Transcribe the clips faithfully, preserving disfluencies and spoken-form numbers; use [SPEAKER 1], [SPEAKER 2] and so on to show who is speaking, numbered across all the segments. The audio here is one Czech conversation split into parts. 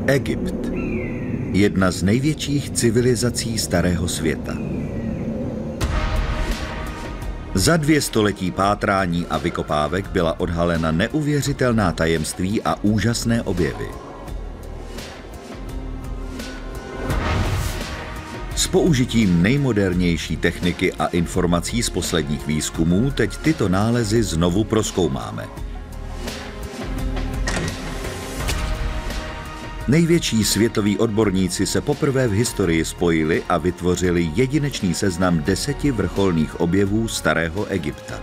[SPEAKER 1] Egypt. Jedna z největších civilizací starého světa. Za dvě století pátrání a vykopávek byla odhalena neuvěřitelná tajemství a úžasné objevy. S použitím nejmodernější techniky a informací z posledních výzkumů teď tyto nálezy znovu prozkoumáme. Největší světoví odborníci se poprvé v historii spojili a vytvořili jedinečný seznam deseti vrcholných objevů starého Egypta.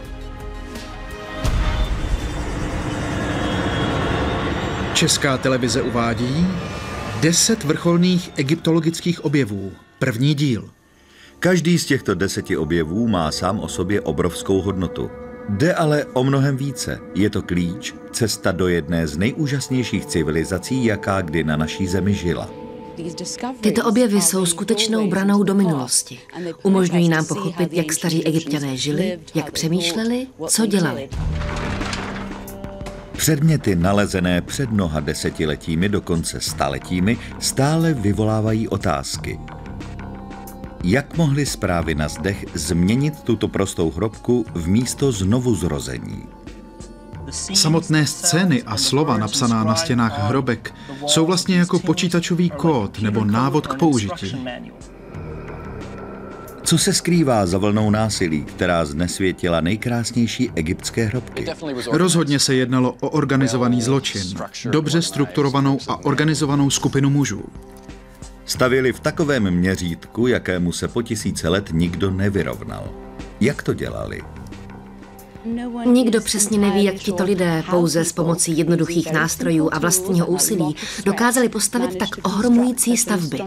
[SPEAKER 2] Česká televize uvádí deset vrcholných egyptologických objevů. První díl.
[SPEAKER 1] Každý z těchto deseti objevů má sám o sobě obrovskou hodnotu. Jde ale o mnohem více. Je to klíč, cesta do jedné z nejúžasnějších civilizací, jaká kdy na naší zemi žila.
[SPEAKER 3] Tyto objevy jsou skutečnou branou do minulosti. Umožňují nám pochopit, jak staří Egypťané žili, jak přemýšleli, co dělali.
[SPEAKER 1] Předměty nalezené před mnoha desetiletími, dokonce staletími, stále vyvolávají otázky. Jak mohly zprávy na zdech změnit tuto prostou hrobku v místo znovuzrození?
[SPEAKER 2] Samotné scény a slova napsaná na stěnách hrobek jsou vlastně jako počítačový kód nebo návod k použití.
[SPEAKER 1] Co se skrývá za vlnou násilí, která znesvětila nejkrásnější egyptské hrobky?
[SPEAKER 2] Rozhodně se jednalo o organizovaný zločin, dobře strukturovanou a organizovanou skupinu mužů.
[SPEAKER 1] Stavěli v takovém měřítku, jakému se po tisíce let nikdo nevyrovnal. Jak to dělali?
[SPEAKER 3] Nikdo přesně neví, jak tito lidé pouze s pomocí jednoduchých nástrojů a vlastního úsilí dokázali postavit tak ohromující stavby.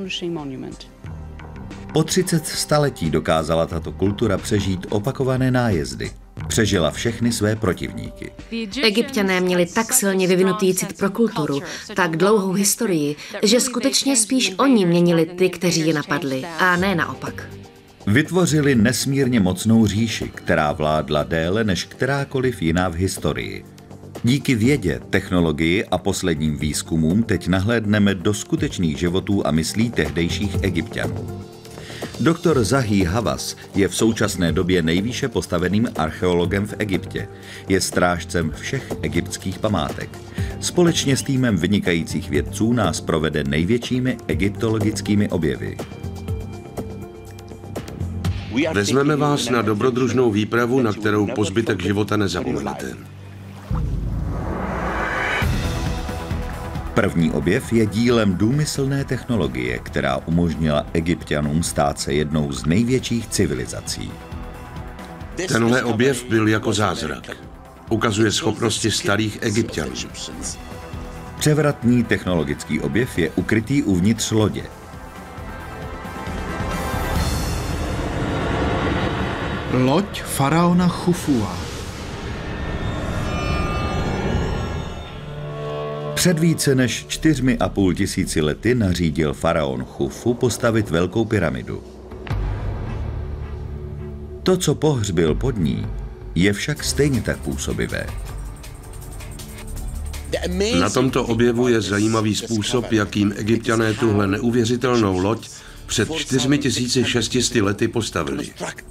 [SPEAKER 1] Po třicet staletí dokázala tato kultura přežít opakované nájezdy. Přežila všechny své protivníky.
[SPEAKER 3] Egypťané měli tak silně vyvinutý cit pro kulturu, tak dlouhou historii, že skutečně spíš oni měnili ty, kteří je napadli, a ne naopak.
[SPEAKER 1] Vytvořili nesmírně mocnou říši, která vládla déle než kterákoliv jiná v historii. Díky vědě, technologii a posledním výzkumům teď nahlédneme do skutečných životů a myslí tehdejších Egypťanů. Doktor Zahi Hawass je v současné době nejvýše postaveným archeologem v Egyptě. Je strážcem všech egyptských památek. Společně s týmem vynikajících vědců nás provede největšími egyptologickými objevy.
[SPEAKER 4] Vezmeme vás na dobrodružnou výpravu, na kterou po zbytek života nezapomenete.
[SPEAKER 1] První objev je dílem důmyslné technologie, která umožnila Egypťanům stát se jednou z největších civilizací.
[SPEAKER 4] Tenhle objev byl jako zázrak. Ukazuje schopnosti starých Egypťanů.
[SPEAKER 1] Převratný technologický objev je ukrytý uvnitř lodě.
[SPEAKER 2] Loď faraona Chufua.
[SPEAKER 1] Před více než čtyřmi a půl tisíci lety nařídil faraon Chufu postavit velkou pyramidu. To, co pohřbil pod ní, je však stejně tak působivé.
[SPEAKER 4] Na tomto objevu je zajímavý způsob, jakým Egypťané tuhle neuvěřitelnou loď před čtyřmi tisíci šesti sty lety postavili.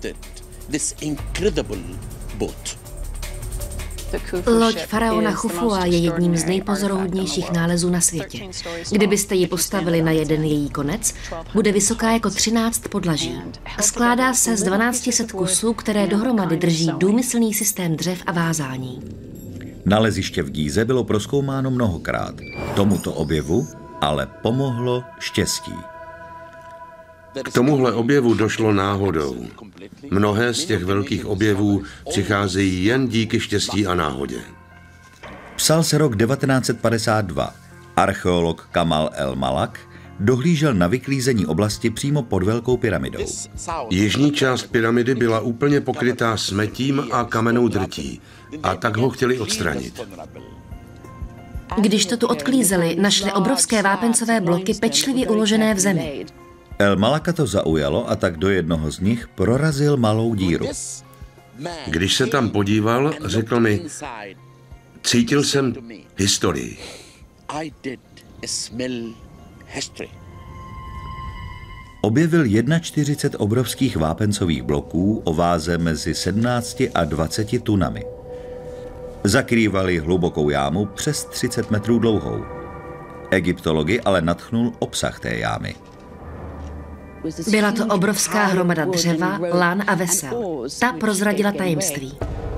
[SPEAKER 3] Loď faraona Chufua je jedním z nejpozoruhodnějších nálezů na světě. Kdybyste ji postavili na jeden její konec, bude vysoká jako třináct podlaží. A skládá se z dvanácti set kusů, které dohromady drží důmyslný systém dřev a vázání.
[SPEAKER 1] Naleziště v Gíze bylo prozkoumáno mnohokrát. Tomuto objevu ale pomohlo štěstí.
[SPEAKER 4] K tomuhle objevu došlo náhodou. Mnohé z těch velkých objevů přicházejí jen díky štěstí a náhodě.
[SPEAKER 1] Psal se rok devatenáct set padesát dva. Archeolog Kamal el-Malak dohlížel na vyklízení oblasti přímo pod Velkou pyramidou.
[SPEAKER 4] Jižní část pyramidy byla úplně pokrytá smetím a kamennou drtí a tak ho chtěli odstranit.
[SPEAKER 3] Když to tu odklízeli, našli obrovské vápencové bloky pečlivě uložené v zemi.
[SPEAKER 1] El-Malaka to zaujalo a tak do jednoho z nich prorazil malou díru.
[SPEAKER 4] Když se tam podíval, řekl mi, cítil jsem historii.
[SPEAKER 1] Objevil čtyřicet jedna obrovských vápencových bloků o váze mezi sedmnácti a dvaceti tunami. Zakrývali hlubokou jámu přes třicet metrů dlouhou. Egyptology ale nadchnul obsah té jámy.
[SPEAKER 3] Byla to obrovská hromada dřeva, lan a vesel. Ta prozradila tajemství.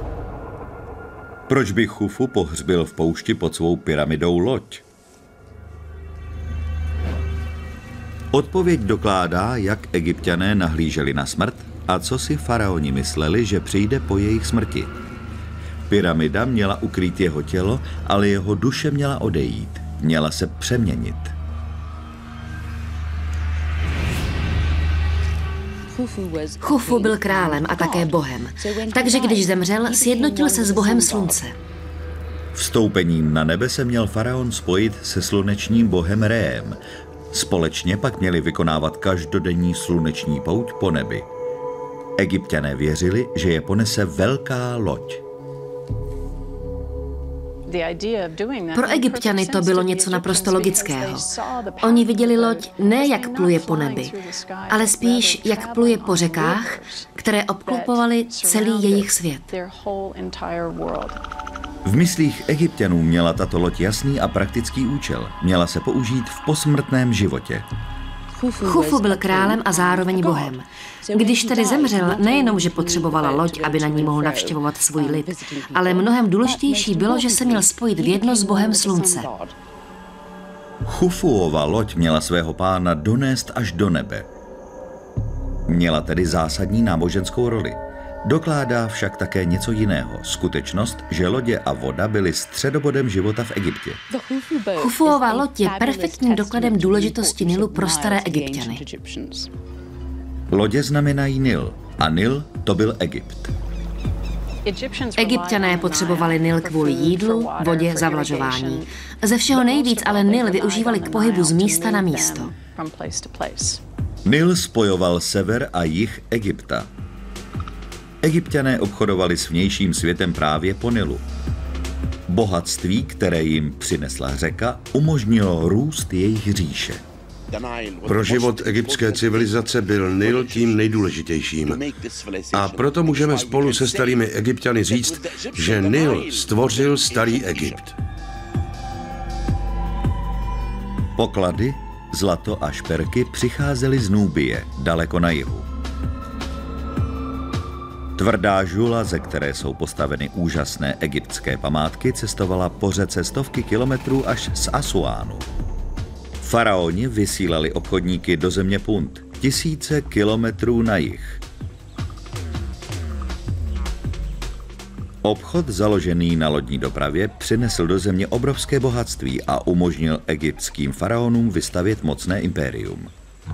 [SPEAKER 1] Proč by Chufu pohřbil v poušti pod svou pyramidou loď? Odpověď dokládá, jak Egypťané nahlíželi na smrt a co si faraoni mysleli, že přijde po jejich smrti. Pyramida měla ukrýt jeho tělo, ale jeho duše měla odejít. Měla se přeměnit.
[SPEAKER 3] Chufu byl králem a také bohem, takže když zemřel, sjednotil se s bohem slunce.
[SPEAKER 1] Vstoupením na nebe se měl faraon spojit se slunečním bohem Réem. Společně pak měli vykonávat každodenní sluneční pouť po nebi. Egypťané věřili, že je ponese velká loď.
[SPEAKER 3] Pro Egypťany to bylo něco naprosto logického. Oni viděli loď ne jak pluje po nebi, ale spíš jak pluje po řekách, které obklopovaly celý jejich svět.
[SPEAKER 1] V myslích Egypťanů měla tato loď jasný a praktický účel. Měla se použít v posmrtném životě.
[SPEAKER 3] Chufu byl králem a zároveň bohem. Když tedy zemřel, nejenom, že potřebovala loď, aby na ní mohl navštěvovat svůj lid, ale mnohem důležitější bylo, že se měl spojit v jedno s bohem slunce.
[SPEAKER 1] Chufuova loď měla svého pána donést až do nebe. Měla tedy zásadní náboženskou roli. Dokládá však také něco jiného. Skutečnost, že lodě a voda byly středobodem života v Egyptě.
[SPEAKER 3] Chufuova loď je perfektním dokladem důležitosti Nilu pro staré Egypťany.
[SPEAKER 1] Lodě znamenají Nil a Nil to byl Egypt.
[SPEAKER 3] Egypťané potřebovali Nil kvůli jídlu, vodě, zavlažování. Ze všeho nejvíc ale Nil využívali k pohybu z místa na místo.
[SPEAKER 1] Nil spojoval sever a jih Egypta. Egypťané obchodovali s vnějším světem právě po Nilu. Bohatství, které jim přinesla řeka, umožnilo růst jejich říše.
[SPEAKER 4] Pro život egyptské civilizace byl Nil tím nejdůležitějším. A proto můžeme spolu se starými Egypťany říct, že Nil stvořil starý Egypt.
[SPEAKER 1] Poklady, zlato a šperky přicházely z Núbie, daleko na jihu. Tvrdá žula, ze které jsou postaveny úžasné egyptské památky, cestovala po řece stovky kilometrů až z Asuánu. Faraoni vysílali obchodníky do země Punt, tisíce kilometrů na jih. Obchod založený na lodní dopravě přinesl do země obrovské bohatství a umožnil egyptským faraonům vystavět mocné impérium.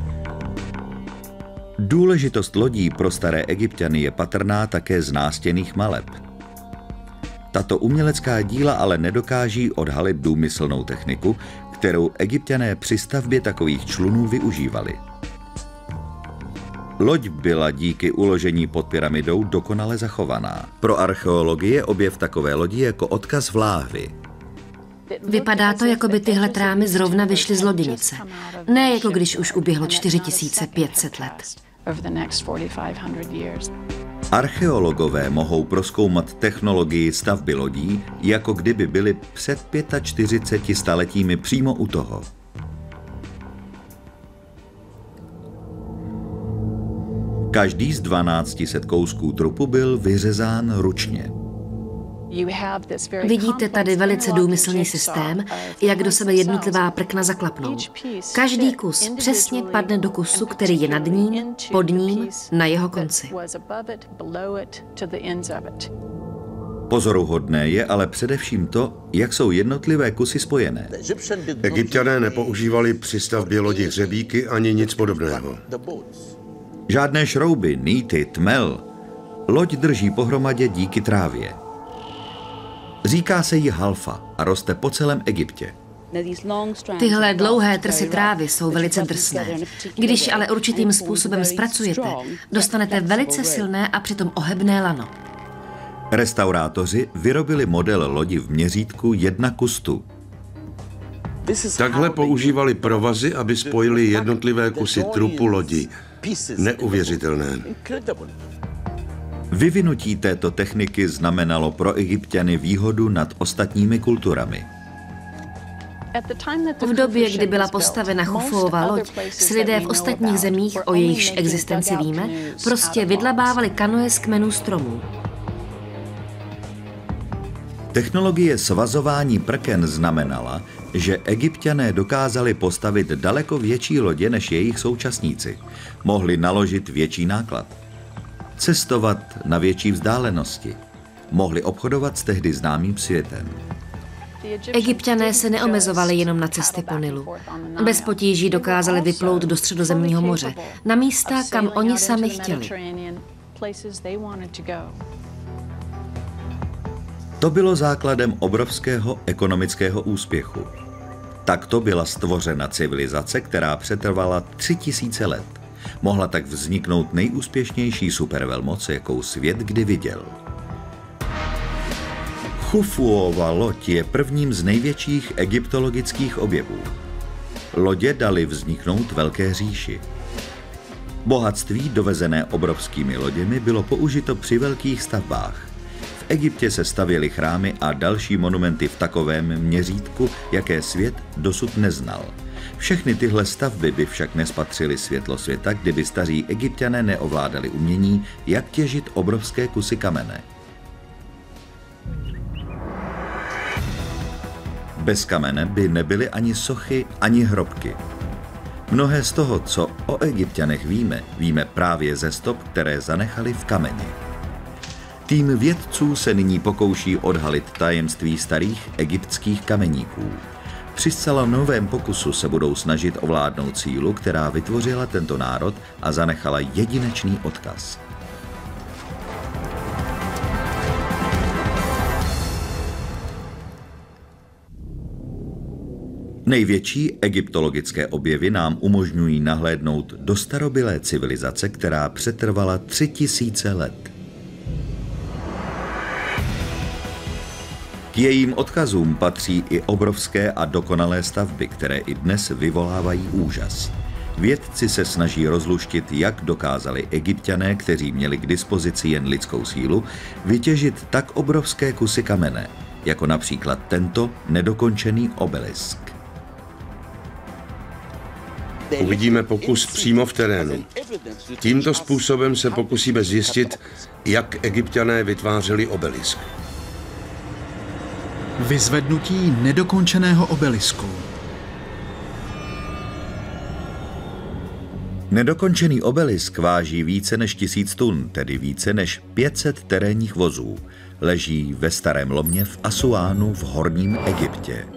[SPEAKER 1] Důležitost lodí pro staré Egypťany je patrná také z nástěnných maleb. Tato umělecká díla ale nedokáží odhalit důmyslnou techniku, kterou Egypťané při stavbě takových člunů využívali. Loď byla díky uložení pod pyramidou dokonale zachovaná. Pro archeology je objev takové lodi jako odkaz v láhvi.
[SPEAKER 3] Vypadá to, jako by tyhle trámy zrovna vyšly z loděnice. Ne jako když už uběhlo čtyři tisíce pět set let.
[SPEAKER 1] Archeologové mohou prozkoumat technologii stavby lodí, jako kdyby byly před čtyřiceti pěti staletími přímo u toho. Každý z dvanácti set kousků trupu byl vyřezán ručně.
[SPEAKER 3] Vidíte tady velice důmyslný systém, jak do sebe jednotlivá prkna zaklapnou. Každý kus přesně padne do kusu, který je nad ním, pod ním, na jeho konci.
[SPEAKER 1] Pozoruhodné je ale především to, jak jsou jednotlivé kusy spojené.
[SPEAKER 4] Egypťané nepoužívali při stavbě lodi hřebíky ani nic podobného.
[SPEAKER 1] Žádné šrouby, nýty, tmel. Loď drží pohromadě díky trávě. Říká se jí halfa a roste po celém Egyptě.
[SPEAKER 3] Tyhle dlouhé trsy trávy jsou velice drsné. Když ale určitým způsobem zpracujete, dostanete velice silné a přitom ohebné lano.
[SPEAKER 1] Restaurátoři vyrobili model lodi v měřítku jedna ku stu.
[SPEAKER 4] Takhle používali provazy, aby spojili jednotlivé kusy trupu lodi. Neuvěřitelné.
[SPEAKER 1] Vyvinutí této techniky znamenalo pro Egypťany výhodu nad ostatními kulturami.
[SPEAKER 3] V době, kdy byla postavena Chufuova loď, si lidé v ostatních zemích, o jejichž existenci víme, prostě vydlabávali kanoje z kmenů stromů.
[SPEAKER 1] Technologie svazování prken znamenala, že Egypťané dokázali postavit daleko větší lodě než jejich současníci. Mohli naložit větší náklad, cestovat na větší vzdálenosti, mohli obchodovat s tehdy známým světem.
[SPEAKER 3] Egypťané se neomezovali jenom na cesty po Nilu. Bez potíží dokázali vyplout do Středozemního moře, na místa, kam oni sami chtěli.
[SPEAKER 1] To bylo základem obrovského ekonomického úspěchu. Takto byla stvořena civilizace, která přetrvala tři tisíce let. Mohla tak vzniknout nejúspěšnější supervelmoc, jakou svět kdy viděl. Chufuova loď je prvním z největších egyptologických objevů. Lodě daly vzniknout velké říši. Bohatství dovezené obrovskými loděmi bylo použito při velkých stavbách. V Egyptě se stavěly chrámy a další monumenty v takovém měřítku, jaké svět dosud neznal. Všechny tyhle stavby by však nespatřily světlo světa, kdyby staří Egypťané neovládali umění, jak těžit obrovské kusy kamene. Bez kamene by nebyly ani sochy, ani hrobky. Mnohé z toho, co o Egypťanech víme, víme právě ze stop, které zanechali v kameni. Tým vědců se nyní pokouší odhalit tajemství starých egyptských kameníků. Při zcela novém pokusu se budou snažit ovládnout sílu, která vytvořila tento národ a zanechala jedinečný odkaz. Největší egyptologické objevy nám umožňují nahlédnout do starobylé civilizace, která přetrvala tři tisíce let. K jejím odkazům patří i obrovské a dokonalé stavby, které i dnes vyvolávají úžas. Vědci se snaží rozluštit, jak dokázali Egypťané, kteří měli k dispozici jen lidskou sílu, vytěžit tak obrovské kusy kamene, jako například tento nedokončený obelisk.
[SPEAKER 4] Uvidíme pokus přímo v terénu. Tímto způsobem se pokusíme zjistit, jak Egypťané vytvářeli obelisk.
[SPEAKER 2] Vyzvednutí nedokončeného obelisku.
[SPEAKER 1] Nedokončený obelisk váží více než tisíc tun, tedy více než pět set terénních vozů. Leží ve starém lomě v Asuánu v Horním Egyptě.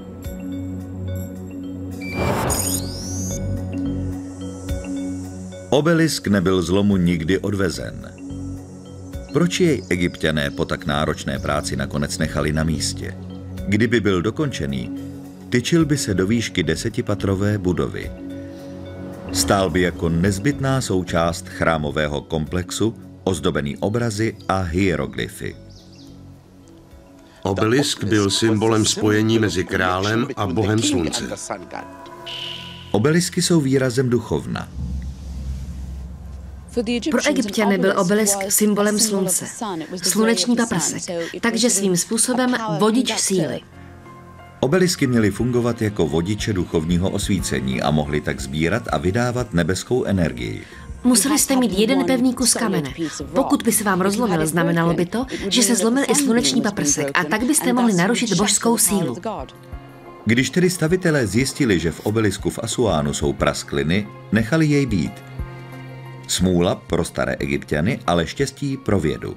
[SPEAKER 1] Obelisk nebyl z lomu nikdy odvezen. Proč jej Egypťané po tak náročné práci nakonec nechali na místě? Kdyby byl dokončený, tyčil by se do výšky desetipatrové budovy. Stál by jako nezbytná součást chrámového komplexu, ozdobený obrazy a hieroglyfy.
[SPEAKER 4] Obelisk byl symbolem spojení mezi králem a bohem slunce.
[SPEAKER 1] Obelisky jsou výrazem duchovna.
[SPEAKER 3] Pro Egypťany byl obelisk symbolem slunce, sluneční paprsek, takže svým způsobem vodič síly.
[SPEAKER 1] Obelisky měly fungovat jako vodiče duchovního osvícení a mohly tak sbírat a vydávat nebeskou energii.
[SPEAKER 3] Museli jste mít jeden pevný kus kamene. Pokud by se vám rozlomil, znamenalo by to, že se zlomil i sluneční paprsek a tak byste mohli narušit božskou sílu.
[SPEAKER 1] Když tedy stavitelé zjistili, že v obelisku v Asuánu jsou praskliny, nechali jej být. Smůla pro staré Egypťany, ale štěstí pro vědu.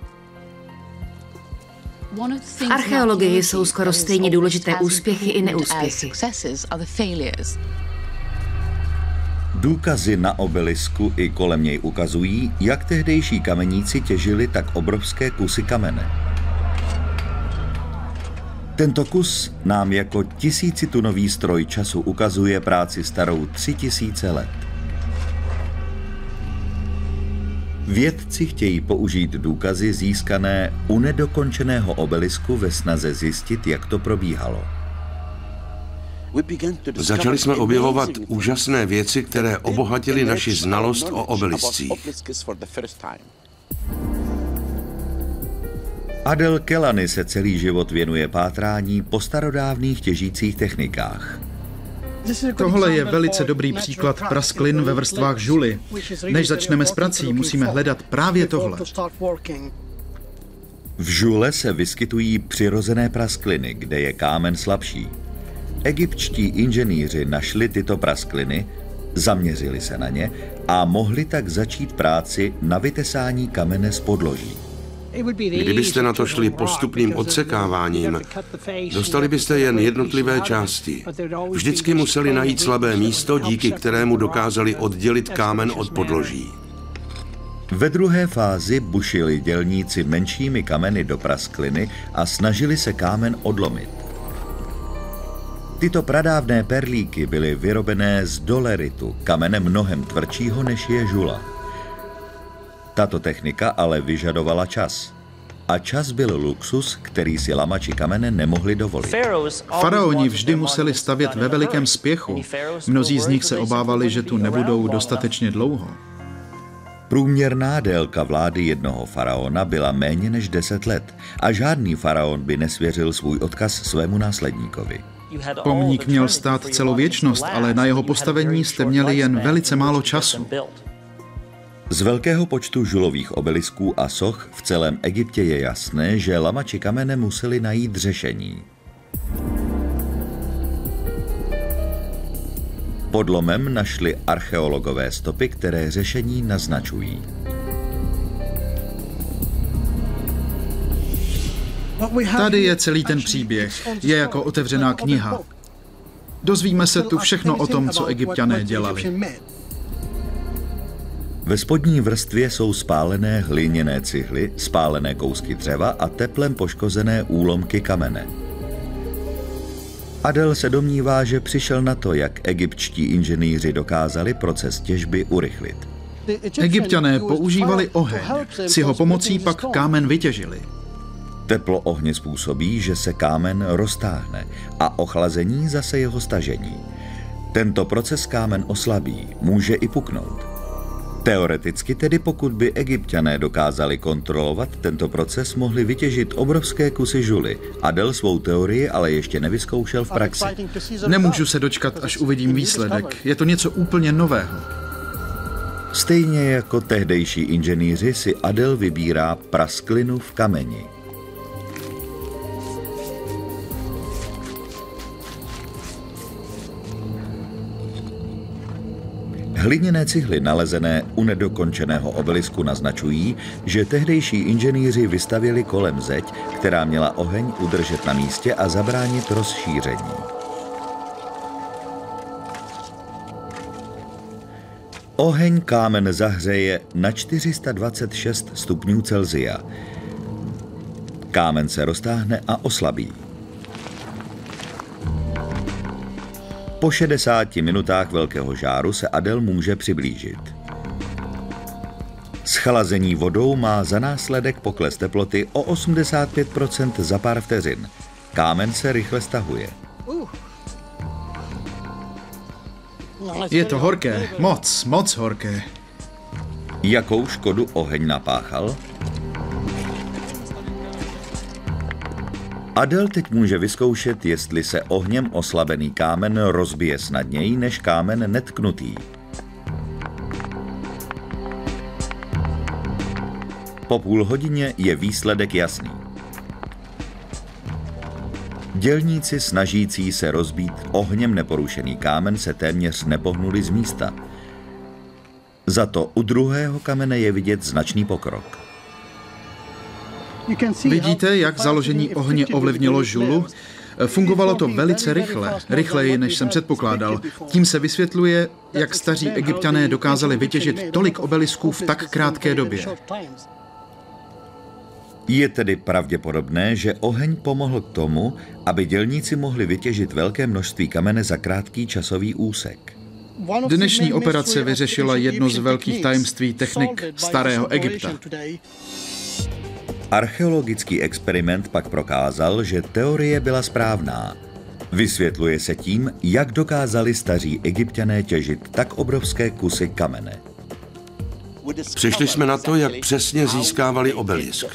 [SPEAKER 3] V archeologii jsou skoro stejně důležité úspěchy i neúspěchy.
[SPEAKER 1] Důkazy na obelisku i kolem něj ukazují, jak tehdejší kameníci těžili tak obrovské kusy kamene. Tento kus nám jako tisícitunový stroj času ukazuje práci starou tři tisíce let. Vědci chtějí použít důkazy získané u nedokončeného obelisku ve snaze zjistit, jak to probíhalo.
[SPEAKER 4] Začali jsme objevovat úžasné věci, které obohatily naši znalost o obeliscích.
[SPEAKER 1] Adel Kelani se celý život věnuje pátrání po starodávných těžících technikách.
[SPEAKER 2] Tohle je velice dobrý příklad prasklin ve vrstvách žuly. Než začneme s prací, musíme hledat právě tohle.
[SPEAKER 1] V žule se vyskytují přirozené praskliny, kde je kámen slabší. Egyptští inženýři našli tyto praskliny, zaměřili se na ně a mohli tak začít práci na vytesání kamene z podloží.
[SPEAKER 4] Kdybyste na to šli postupným odsekáváním, dostali byste jen jednotlivé části. Vždycky museli najít slabé místo, díky kterému dokázali oddělit kámen od podloží.
[SPEAKER 1] Ve druhé fázi bušili dělníci menšími kameny do praskliny a snažili se kámen odlomit. Tyto pradávné perlíky byly vyrobené z doleritu, kamene mnohem tvrdšího než je žula. Tato technika ale vyžadovala čas. A čas byl luxus, který si lamači kamene nemohli dovolit.
[SPEAKER 2] Faraoni vždy museli stavět ve velikém spěchu. Mnozí z nich se obávali, že tu nebudou dostatečně dlouho.
[SPEAKER 1] Průměrná délka vlády jednoho faraona byla méně než deset let a žádný faraon by nesvěřil svůj odkaz svému následníkovi.
[SPEAKER 2] Pomník měl stát celou věčnost, ale na jeho postavení jste měli jen velice málo času.
[SPEAKER 1] Z velkého počtu žulových obelisků a soch v celém Egyptě je jasné, že lamači kamene museli najít řešení. Pod lomem našli archeologové stopy, které řešení naznačují.
[SPEAKER 2] Tady je celý ten příběh. Je jako otevřená kniha. Dozvíme se tu všechno o tom, co Egypťané dělali.
[SPEAKER 1] Ve spodní vrstvě jsou spálené hliněné cihly, spálené kousky dřeva a teplem poškozené úlomky kamene. Adel se domnívá, že přišel na to, jak egyptští inženýři dokázali proces těžby urychlit.
[SPEAKER 2] Egypťané používali oheň. S jeho pomocí pak kámen vytěžili.
[SPEAKER 1] Teplo ohně způsobí, že se kámen roztáhne a ochlazení zase jeho stažení. Tento proces kámen oslabí, může i puknout. Teoreticky tedy, pokud by Egypťané dokázali kontrolovat tento proces, mohli vytěžit obrovské kusy žuly. Adel svou teorii ale ještě nevyzkoušel v praxi.
[SPEAKER 2] Nemůžu se dočkat, až uvidím výsledek. Je to něco úplně nového.
[SPEAKER 1] Stejně jako tehdejší inženýři si Adel vybírá prasklinu v kameni. Hliněné cihly nalezené u nedokončeného obelisku naznačují, že tehdejší inženýři vystavěli kolem zeď, která měla oheň udržet na místě a zabránit rozšíření. Oheň kámen zahřeje na čtyři sta dvacet šest stupňů Celsia. Kámen se roztáhne a oslabí. Po šedesáti minutách velkého žáru se Adel může přiblížit. Schlazení vodou má za následek pokles teploty o osmdesát pět procent za pár vteřin. Kámen se rychle stahuje.
[SPEAKER 2] Je to horké, moc, moc horké.
[SPEAKER 1] Jakou škodu oheň napáchal? Adel teď může vyzkoušet, jestli se ohněm oslabený kámen rozbije snadněji než kámen netknutý. Po půl hodině je výsledek jasný. Dělníci snažící se rozbít ohněm neporušený kámen se téměř nepohnuli z místa. Za to u druhého kamene je vidět značný pokrok.
[SPEAKER 2] Vidíte, jak založení ohně ovlivnilo žulu? Fungovalo to velice rychle, rychleji, než jsem předpokládal. Tím se vysvětluje, jak staří Egypťané dokázali vytěžit tolik obelisků v tak krátké době.
[SPEAKER 1] Je tedy pravděpodobné, že oheň pomohl k tomu, aby dělníci mohli vytěžit velké množství kamene za krátký časový úsek.
[SPEAKER 2] Dnešní operace vyřešila jedno z velkých tajemství technik starého Egypta.
[SPEAKER 1] Archeologický experiment pak prokázal, že teorie byla správná. Vysvětluje se tím, jak dokázali staří Egypťané těžit tak obrovské kusy kamene.
[SPEAKER 4] Přišli jsme na to, jak přesně získávali obelisk.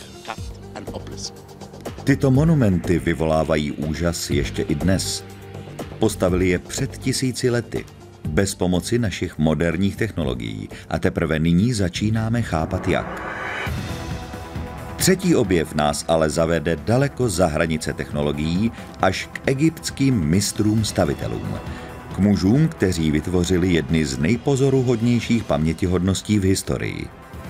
[SPEAKER 1] Tyto monumenty vyvolávají úžas ještě i dnes. Postavili je před tisíci lety, bez pomoci našich moderních technologií, a teprve nyní začínáme chápat jak. Třetí objev nás ale zavede daleko za hranice technologií až k egyptským mistrům stavitelům. K mužům, kteří vytvořili jedny z nejpozoruhodnějších pamětihodností v historii.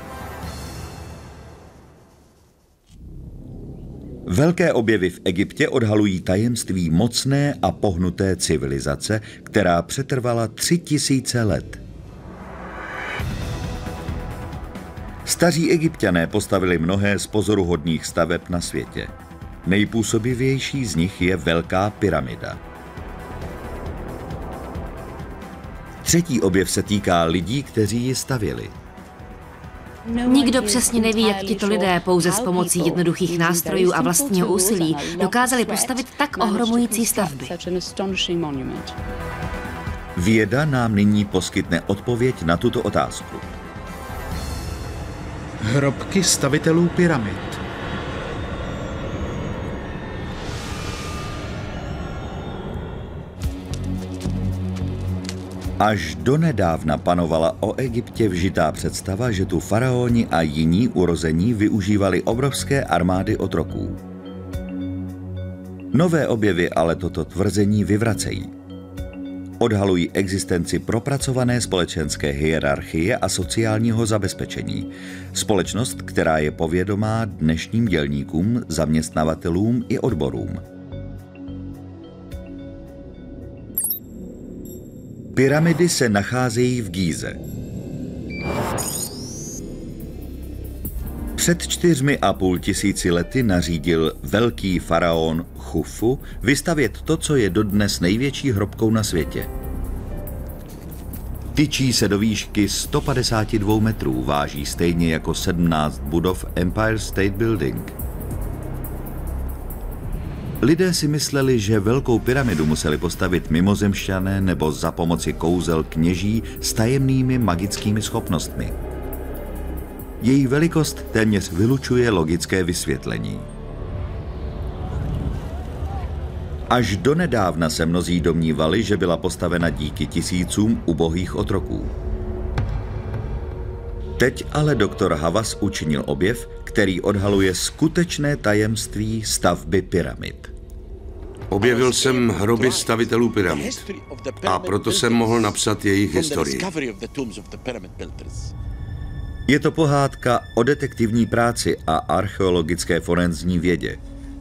[SPEAKER 1] Velké objevy v Egyptě odhalují tajemství mocné a pohnuté civilizace, která přetrvala tři tisíce let. Staří Egypťané postavili mnohé z pozoruhodných staveb na světě. Nejpůsobivější z nich je Velká pyramida. Třetí objev se týká lidí, kteří ji stavěli.
[SPEAKER 3] Nikdo přesně neví, jak tito lidé pouze s pomocí jednoduchých nástrojů a vlastního úsilí dokázali postavit tak ohromující stavby.
[SPEAKER 1] Věda nám nyní poskytne odpověď na tuto otázku.
[SPEAKER 2] Hrobky stavitelů pyramid.
[SPEAKER 1] Až donedávna panovala o Egyptě vžitá představa, že tu faraoni a jiní urození využívali obrovské armády otroků. Nové objevy ale toto tvrzení vyvracejí. Odhalují existenci propracované společenské hierarchie a sociálního zabezpečení. Společnost, která je povědomá dnešním dělníkům, zaměstnavatelům i odborům. Pyramidy se nacházejí v Gíze. Před čtyřmi a půl tisíci lety nařídil velký faraon Chufu vystavět to, co je dodnes největší hrobkou na světě. Tyčí se do výšky sto padesát dva metrů, váží stejně jako sedmnáct budov Empire State Building. Lidé si mysleli, že velkou pyramidu museli postavit mimozemšťané nebo za pomoci kouzel kněží s tajemnými magickými schopnostmi. Její velikost téměř vylučuje logické vysvětlení. Až donedávna se mnozí domnívali, že byla postavena díky tisícům ubohých otroků. Teď ale doktor Havas učinil objev, který odhaluje skutečné tajemství stavby pyramid.
[SPEAKER 4] Objevil jsem hroby stavitelů pyramid a proto jsem mohl napsat jejich historii.
[SPEAKER 1] Je to pohádka o detektivní práci a archeologické forenzní vědě.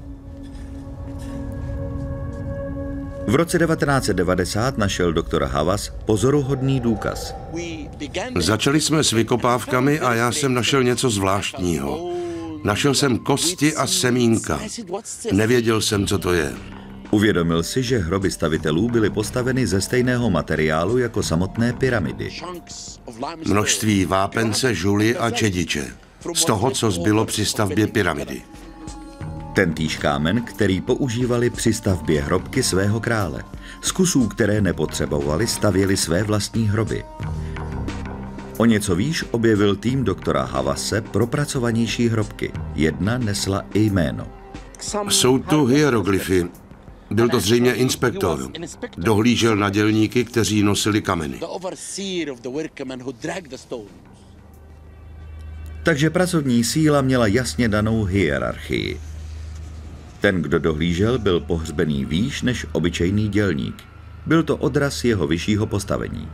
[SPEAKER 1] V roce devatenáct set devadesát našel doktor Havas pozoruhodný důkaz.
[SPEAKER 4] Začali jsme s vykopávkami a já jsem našel něco zvláštního. Našel jsem kosti a semínka. Nevěděl jsem, co to je.
[SPEAKER 1] Uvědomil si, že hroby stavitelů byly postaveny ze stejného materiálu jako samotné pyramidy.
[SPEAKER 4] Množství vápence, žuly a čediče. Z toho, co zbylo při stavbě pyramidy.
[SPEAKER 1] Tentýž kámen, který používali při stavbě hrobky svého krále. Z kusů, které nepotřebovali, stavěli své vlastní hroby. O něco výš objevil tým doktora Havase propracovanější hrobky. Jedna nesla i jméno.
[SPEAKER 4] Jsou tu hieroglyfy. Byl to zřejmě inspektor. Dohlížel na dělníky, kteří nosili kameny.
[SPEAKER 1] Takže pracovní síla měla jasně danou hierarchii. Ten, kdo dohlížel, byl pohřbený výš než obyčejný dělník. Byl to odraz jeho vyššího postavení.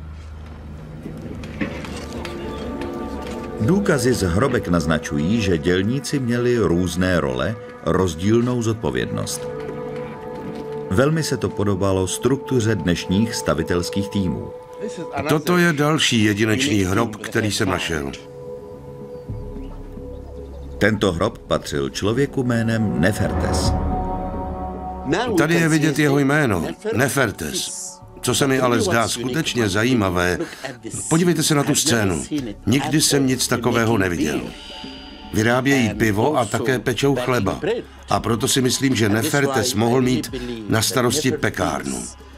[SPEAKER 1] Důkazy z hrobek naznačují, že dělníci měli různé role, rozdílnou zodpovědnost. Velmi se to podobalo struktuře dnešních stavitelských týmů.
[SPEAKER 4] Toto je další jedinečný hrob, který jsem našel.
[SPEAKER 1] Tento hrob patřil člověku jménem Nefertes.
[SPEAKER 4] Tady je vidět jeho jméno, Nefertes. Co se mi ale zdá skutečně zajímavé, podívejte se na tu scénu. Nikdy jsem nic takového neviděl. Vyrábějí pivo a také pečou chleba. A proto si myslím, že Nefertes mohl mít na starosti pekárnu.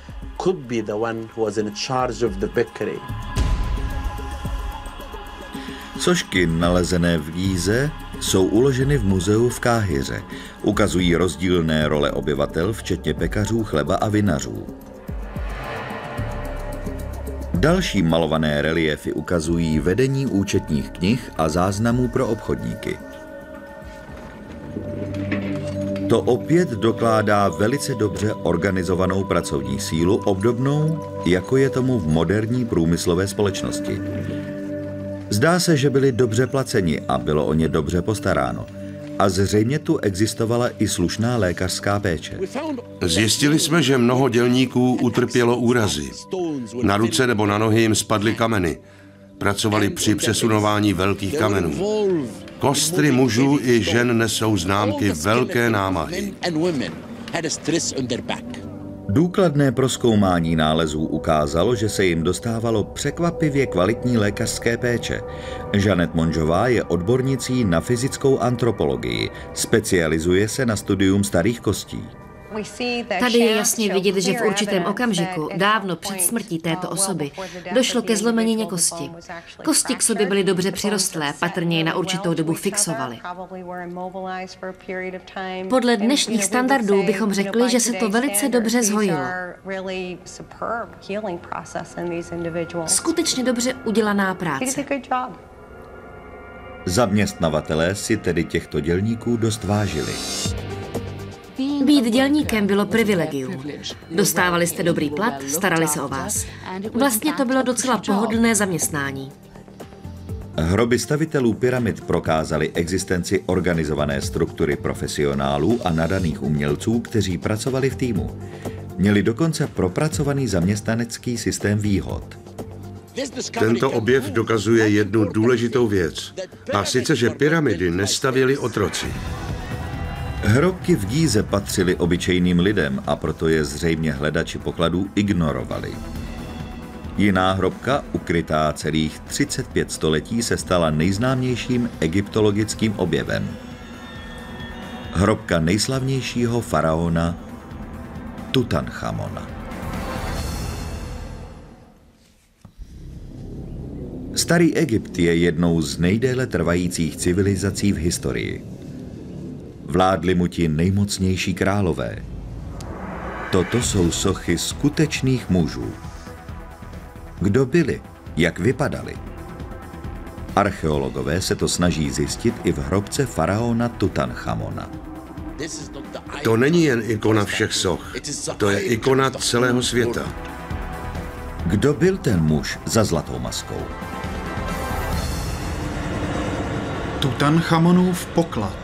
[SPEAKER 1] Sošky nalezené v Gíze jsou uloženy v muzeu v Káhiře. Ukazují rozdílné role obyvatel, včetně pekařů, chleba a vinařů. Další malované reliéfy ukazují vedení účetních knih a záznamů pro obchodníky. To opět dokládá velice dobře organizovanou pracovní sílu, obdobnou, jako je tomu v moderní průmyslové společnosti. Zdá se, že byli dobře placeni a bylo o ně dobře postaráno. A zřejmě tu existovala i slušná lékařská péče.
[SPEAKER 4] Zjistili jsme, že mnoho dělníků utrpělo úrazy. Na ruce nebo na nohy jim spadly kameny. Pracovali při přesunování velkých kamenů. Kostry mužů i žen nesou známky velké námahy.
[SPEAKER 1] Důkladné prozkoumání nálezů ukázalo, že se jim dostávalo překvapivě kvalitní lékařské péče. Žanet Monžová je odbornicí na fyzickou antropologii. Specializuje se na studium starých kostí.
[SPEAKER 3] Tady je jasně vidět, že v určitém okamžiku, dávno před smrtí této osoby, došlo ke zlomenině kosti. Kosti k sobě byly dobře přirostlé, patrně je na určitou dobu fixovaly. Podle dnešních standardů bychom řekli, že se to velice dobře zhojilo. Skutečně dobře udělaná práce.
[SPEAKER 1] Zaměstnavatelé si tedy těchto dělníků dost vážili.
[SPEAKER 3] Být dělníkem bylo privilegium. Dostávali jste dobrý plat, starali se o vás. Vlastně to bylo docela pohodlné zaměstnání.
[SPEAKER 1] Hroby stavitelů pyramid prokázaly existenci organizované struktury profesionálů a nadaných umělců, kteří pracovali v týmu. Měli dokonce propracovaný zaměstnanecký systém výhod.
[SPEAKER 4] Tento objev dokazuje jednu důležitou věc. A sice, že pyramidy nestavěli otroci.
[SPEAKER 1] Hrobky v Gíze patřily obyčejným lidem a proto je zřejmě hledači pokladů ignorovali. Jiná hrobka, ukrytá celých třicet pět století, se stala nejznámějším egyptologickým objevem. Hrobka nejslavnějšího faraona Tutanchamona. Starý Egypt je jednou z nejdéle trvajících civilizací v historii. Vládli mu ti nejmocnější králové. Toto jsou sochy skutečných mužů. Kdo byli? Jak vypadali? Archeologové se to snaží zjistit i v hrobce faraona Tutanchamona.
[SPEAKER 4] To není jen ikona všech soch, to je ikona celého světa.
[SPEAKER 1] Kdo byl ten muž za zlatou maskou?
[SPEAKER 2] Tutanchamonův poklad.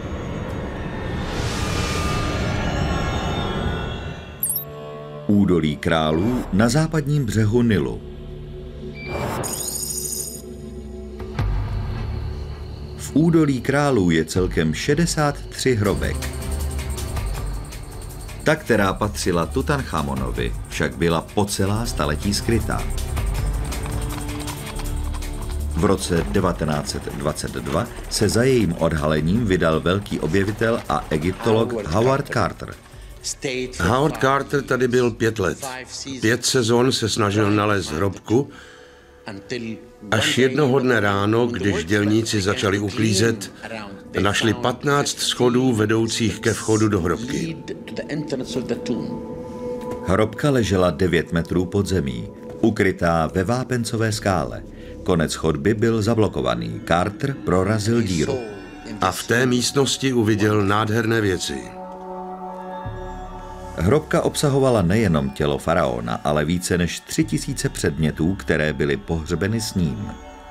[SPEAKER 1] Údolí králů na západním břehu Nilu. V údolí králů je celkem šedesát tři hrobek. Ta, která patřila Tutanchamonovi, však byla po celá staletí skrytá. V roce devatenáct set dvacet dva se za jejím odhalením vydal velký objevitel a egyptolog Howard Carter.
[SPEAKER 4] Howard Carter tady byl pět let. Pět sezon se snažil nalézt hrobku, až jednoho dne ráno, když dělníci začali uklízet, našli patnáct schodů vedoucích ke vchodu do hrobky.
[SPEAKER 1] Hrobka ležela devět metrů pod zemí, ukrytá ve vápencové skále. Konec chodby byl zablokovaný. Carter prorazil díru.
[SPEAKER 4] A v té místnosti uviděl nádherné věci.
[SPEAKER 1] Hrobka obsahovala nejenom tělo faraona, ale více než tři tisíce předmětů, které byly pohřbeny s ním.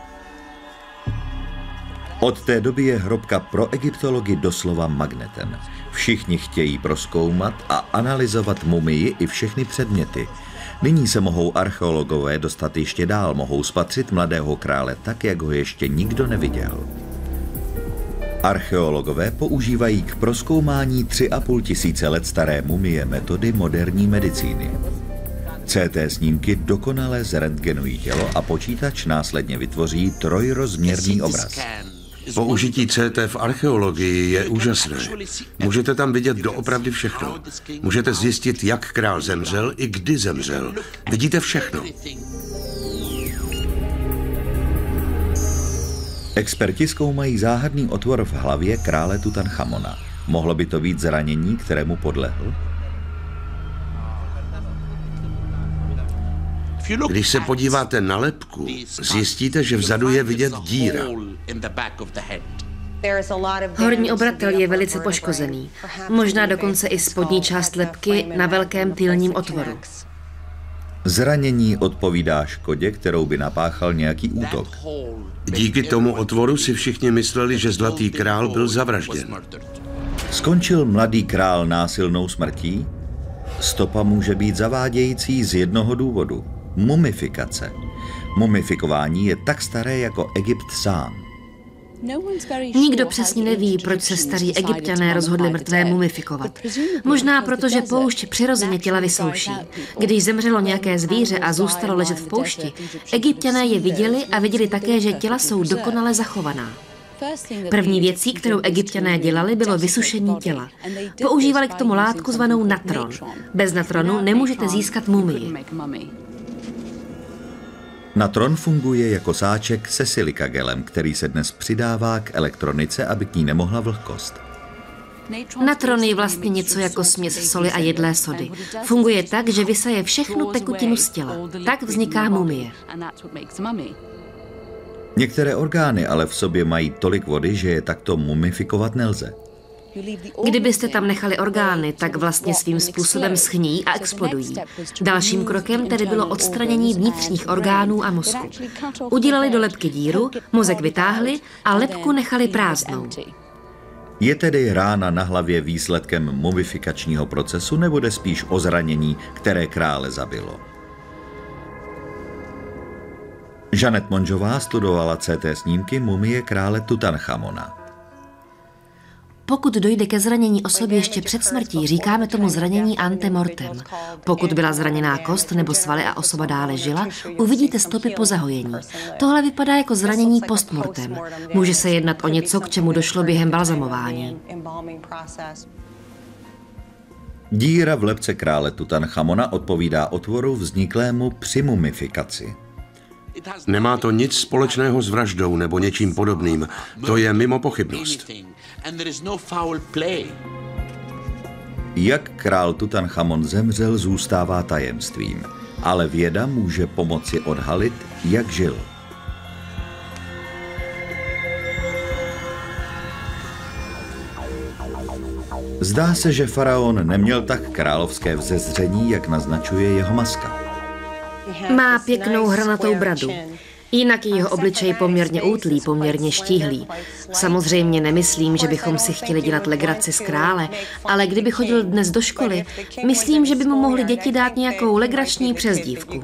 [SPEAKER 1] Od té doby je hrobka pro egyptology doslova magnetem. Všichni chtějí prozkoumat a analyzovat mumii i všechny předměty. Nyní se mohou archeologové dostat ještě dál, mohou spatřit mladého krále tak, jak ho ještě nikdo neviděl. Archeologové používají k prozkoumání tři a půl tisíce let staré mumie metody moderní medicíny. C T snímky dokonale zrentgenují tělo a počítač následně vytvoří trojrozměrný obraz.
[SPEAKER 4] Použití C T v archeologii je úžasné. Můžete tam vidět doopravdy všechno. Můžete zjistit, jak král zemřel i kdy zemřel. Vidíte všechno.
[SPEAKER 1] Experti zkoumají záhadný otvor v hlavě krále Tutanchamona. Mohlo by to být zranění, kterému podlehl?
[SPEAKER 4] Když se podíváte na lebku, zjistíte, že vzadu je vidět díra.
[SPEAKER 3] Horní obratel je velice poškozený. Možná dokonce i spodní část lebky na velkém tylním otvoru.
[SPEAKER 1] Zranění odpovídá škodě, kterou by napáchal nějaký útok.
[SPEAKER 4] Díky tomu otvoru si všichni mysleli, že Zlatý král byl zavražděn.
[SPEAKER 1] Skončil mladý král násilnou smrtí? Stopa může být zavádějící z jednoho důvodu. Mumifikace. Mumifikování je tak staré jako Egypt sám.
[SPEAKER 3] Nikdo přesně neví, proč se staří Egypťané rozhodli mrtvé mumifikovat. Možná proto, že poušť přirozeně těla vysouší. Když zemřelo nějaké zvíře a zůstalo ležet v poušti, Egypťané je viděli a viděli také, že těla jsou dokonale zachovaná. První věcí, kterou Egypťané dělali, bylo vysušení těla. Používali k tomu látku zvanou natron. Bez natronu nemůžete získat mumii.
[SPEAKER 1] Natron funguje jako sáček se silikagelem, který se dnes přidává k elektronice, aby k ní nemohla vlhkost.
[SPEAKER 3] Natron je vlastně něco jako směs soli a jedlé sody. Funguje tak, že vysaje všechnu tekutinu z těla. Tak vzniká mumie.
[SPEAKER 1] Některé orgány ale v sobě mají tolik vody, že je takto mumifikovat nelze.
[SPEAKER 3] Kdybyste tam nechali orgány, tak vlastně svým způsobem schní a explodují. Dalším krokem tedy bylo odstranění vnitřních orgánů a mozku. Udělali do lebky díru, mozek vytáhli a lebku nechali prázdnou.
[SPEAKER 1] Je tedy rána na hlavě výsledkem mumifikačního procesu, nebo jde spíš o zranění, které krále zabilo? Žanet Monžová studovala C T snímky mumie krále Tutanchamona.
[SPEAKER 3] Pokud dojde ke zranění osoby ještě před smrtí, říkáme tomu zranění antemortem. Pokud byla zraněná kost nebo svaly a osoba dále žila, uvidíte stopy po zahojení. Tohle vypadá jako zranění postmortem. Může se jednat o něco, k čemu došlo během balzamování.
[SPEAKER 1] Díra v lebce krále Tutanchamona odpovídá otvoru vzniklému při mumifikaci.
[SPEAKER 4] Nemá to nic společného s vraždou nebo něčím podobným. To je mimo pochybnost.
[SPEAKER 1] Jak král Tutanchamon zemřel, zůstává tajemstvím, ale věda může pomoci odhalit, jak žil. Zdá se, že faraon neměl tak královské vzezření, jak naznačuje jeho maska.
[SPEAKER 3] Má pěknou hranatou bradu. Jinak je jeho obličej poměrně útlý, poměrně štíhlý. Samozřejmě nemyslím, že bychom si chtěli dělat legraci z krále, ale kdyby chodil dnes do školy, myslím, že by mu mohli děti dát nějakou legrační přezdívku.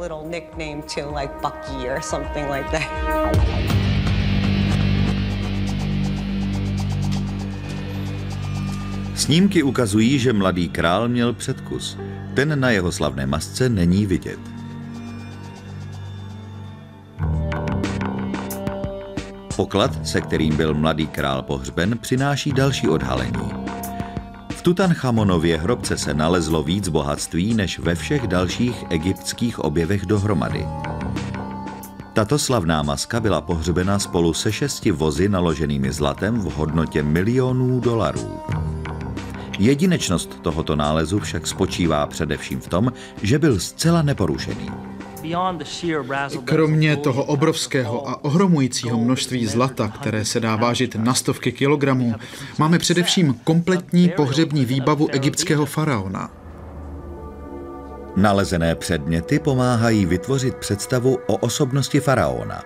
[SPEAKER 1] Snímky ukazují, že mladý král měl předkus. Ten na jeho slavné masce není vidět. Poklad, se kterým byl mladý král pohřben, přináší další odhalení. V Tutanchamonově hrobce se nalezlo víc bohatství než ve všech dalších egyptských objevech dohromady. Tato slavná maska byla pohřbena spolu se šesti vozy naloženými zlatem v hodnotě milionů dolarů. Jedinečnost tohoto nálezu však spočívá především v tom, že byl zcela neporušený.
[SPEAKER 2] Kromě toho obrovského a ohromujícího množství zlata, které se dá vážit na stovky kilogramů, máme především kompletní pohřební výbavu egyptského faraona.
[SPEAKER 1] Nalezené předměty pomáhají vytvořit představu o osobnosti faraona.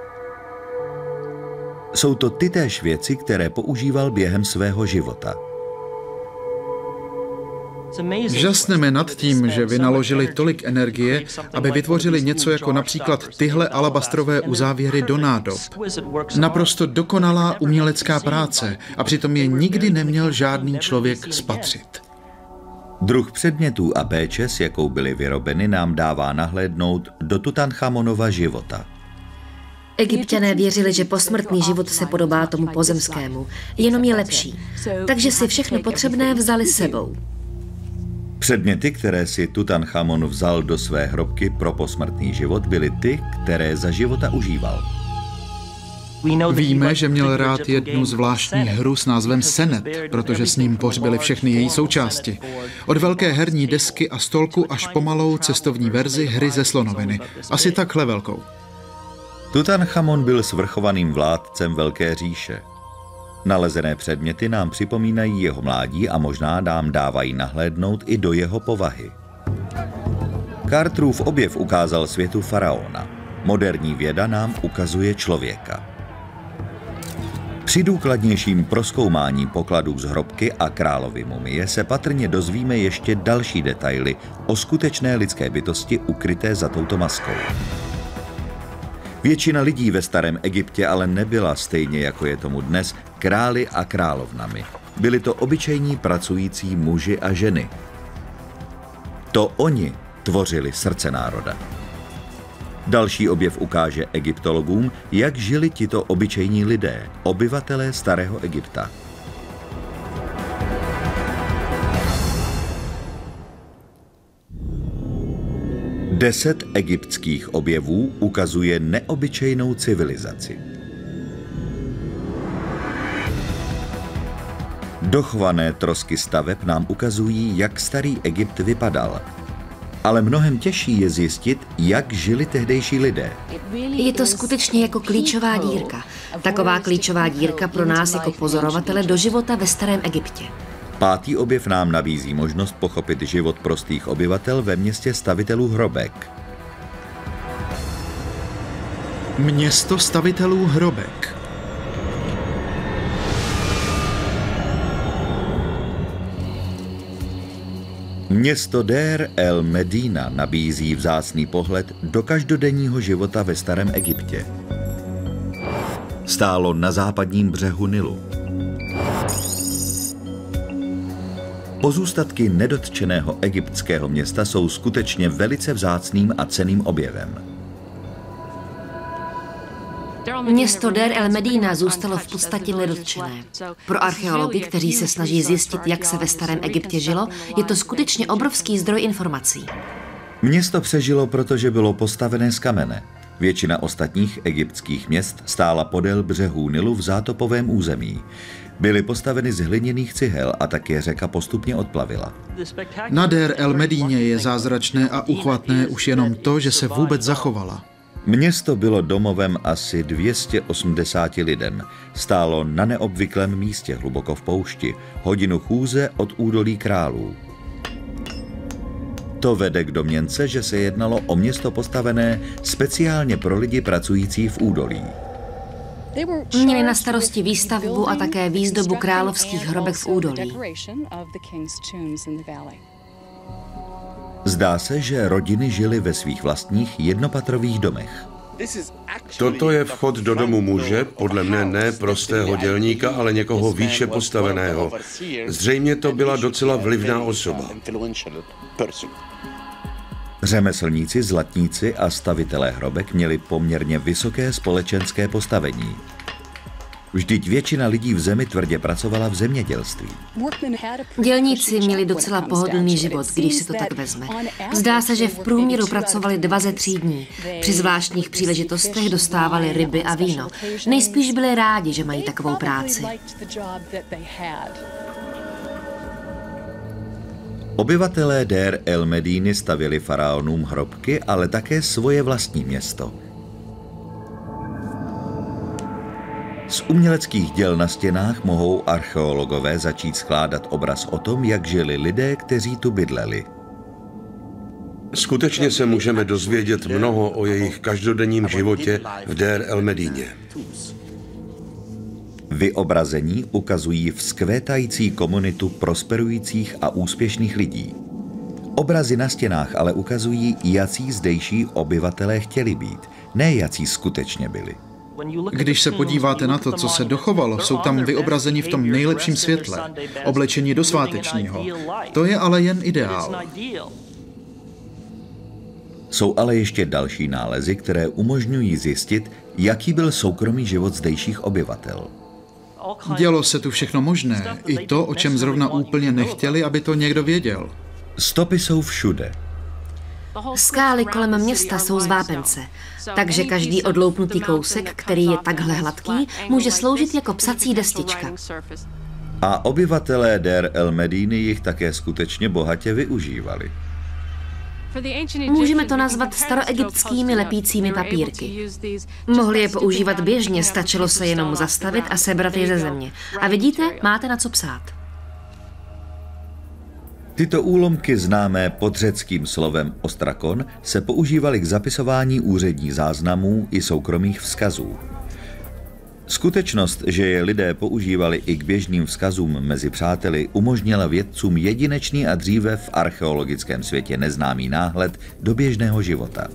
[SPEAKER 1] Jsou to tytéž věci, které používal během svého života.
[SPEAKER 2] Žasneme nad tím, že vynaložili tolik energie, aby vytvořili něco jako například tyhle alabastrové uzávěry do nádob. Naprosto dokonalá umělecká práce a přitom je nikdy neměl žádný člověk spatřit.
[SPEAKER 1] Druh předmětů a péče, s jakou byly vyrobeny, nám dává nahlédnout do Tutanchamonova života.
[SPEAKER 3] Egypťané věřili, že posmrtný život se podobá tomu pozemskému, jenom je lepší. Takže si všechno potřebné vzali s sebou.
[SPEAKER 1] Předměty, které si Tutanchamon vzal do své hrobky pro posmrtný život, byly ty, které za života užíval.
[SPEAKER 2] Víme, že měl rád jednu zvláštní hru s názvem Senet, protože s ním pohřbili všechny její součásti. Od velké herní desky a stolku až po malou cestovní verzi hry ze slonoviny. Asi takhle velkou.
[SPEAKER 1] Tutanchamon byl svrchovaným vládcem Velké říše. Nalezené předměty nám připomínají jeho mládí a možná nám dávají nahlédnout i do jeho povahy. Carterův objev ukázal světu faraona. Moderní věda nám ukazuje člověka. Při důkladnějším prozkoumání pokladů z hrobky a královy mumie se patrně dozvíme ještě další detaily o skutečné lidské bytosti ukryté za touto maskou. Většina lidí ve starém Egyptě ale nebyla stejně, jako je tomu dnes, králi a královnami. Byli to obyčejní pracující muži a ženy. To oni tvořili srdce národa. Další objev ukáže egyptologům, jak žili tito obyčejní lidé, obyvatelé starého Egypta. Deset egyptských objevů ukazuje neobyčejnou civilizaci. Dochované trosky staveb nám ukazují, jak starý Egypt vypadal. Ale mnohem těžší je zjistit, jak žili tehdejší lidé.
[SPEAKER 3] Je to skutečně jako klíčová dírka. Taková klíčová dírka pro nás jako pozorovatele do života ve starém Egyptě.
[SPEAKER 1] Pátý objev nám nabízí možnost pochopit život prostých obyvatel ve městě stavitelů hrobek.
[SPEAKER 2] Město stavitelů hrobek.
[SPEAKER 1] Město Dér el Medina nabízí vzácný pohled do každodenního života ve starém Egyptě. Stálo na západním břehu Nilu. Pozůstatky nedotčeného egyptského města jsou skutečně velice vzácným a cenným objevem.
[SPEAKER 3] Město Dér el Medina zůstalo v podstatě nedotčené. Pro archeology, kteří se snaží zjistit, jak se ve starém Egyptě žilo, je to skutečně obrovský zdroj informací.
[SPEAKER 1] Město přežilo, protože bylo postavené z kamene. Většina ostatních egyptských měst stála podél břehů Nilu v zátopovém území. Byly postaveny z hliněných cihel a také řeka postupně odplavila.
[SPEAKER 2] Na Dér el Medíně je zázračné a uchvatné už jenom to, že se vůbec zachovala.
[SPEAKER 1] Město bylo domovem asi dvě stě osmdesáti lidem. Stálo na neobvyklém místě hluboko v poušti, hodinu chůze od údolí králů. To vede k domněnce, že se jednalo o město postavené speciálně pro lidi pracující v údolí.
[SPEAKER 3] Měli na starosti výstavbu a také výzdobu královských hrobek v údolí.
[SPEAKER 1] Zdá se, že rodiny žily ve svých vlastních jednopatrových domech.
[SPEAKER 4] Toto je vchod do domu muže, podle mne ne prostého dělníka, ale někoho výše postaveného. Zřejmě to byla docela vlivná osoba.
[SPEAKER 1] Řemeslníci, zlatníci a stavitelé hrobek měli poměrně vysoké společenské postavení. Vždyť většina lidí v zemi tvrdě pracovala v zemědělství.
[SPEAKER 3] Dělníci měli docela pohodlný život, když si to tak vezme. Zdá se, že v průměru pracovali dva ze tří dní. Při zvláštních příležitostech dostávali ryby a víno. Nejspíš byli rádi, že mají takovou práci.
[SPEAKER 1] Obyvatelé Dér el Medíny stavěli faraonům hrobky, ale také svoje vlastní město. Z uměleckých děl na stěnách mohou archeologové začít skládat obraz o tom, jak žili lidé, kteří tu bydleli.
[SPEAKER 4] Skutečně se můžeme dozvědět mnoho o jejich každodenním životě v Dér el Medíně.
[SPEAKER 1] Vyobrazení ukazují vzkvétající komunitu prosperujících a úspěšných lidí. Obrazy na stěnách ale ukazují, jací zdejší obyvatelé chtěli být, ne jací skutečně byli.
[SPEAKER 2] Když se podíváte na to, co se dochovalo, jsou tam vyobrazeni v tom nejlepším světle, oblečení do svátečního. To je ale jen ideál.
[SPEAKER 1] Jsou ale ještě další nálezy, které umožňují zjistit, jaký byl soukromý život zdejších obyvatel.
[SPEAKER 2] Dělo se tu všechno možné, i to, o čem zrovna úplně nechtěli, aby to někdo věděl.
[SPEAKER 1] Stopy jsou všude.
[SPEAKER 3] Skály kolem města jsou z vápence, takže každý odloupnutý kousek, který je takhle hladký, může sloužit jako psací destička.
[SPEAKER 1] A obyvatelé Dér el Medíny jich také skutečně bohatě využívali.
[SPEAKER 3] Můžeme to nazvat staroegyptskými lepícími papírky. Mohli je používat běžně, stačilo se jenom zastavit a sebrat je ze země. A vidíte, máte na co psát.
[SPEAKER 1] Tyto úlomky, známé pod řeckým slovem ostrakon, se používaly k zapisování úředních záznamů i soukromých vzkazů. Skutečnost, že je lidé používali i k běžným vzkazům mezi přáteli, umožnila vědcům jedinečný a dříve v archeologickém světě neznámý náhled do běžného života.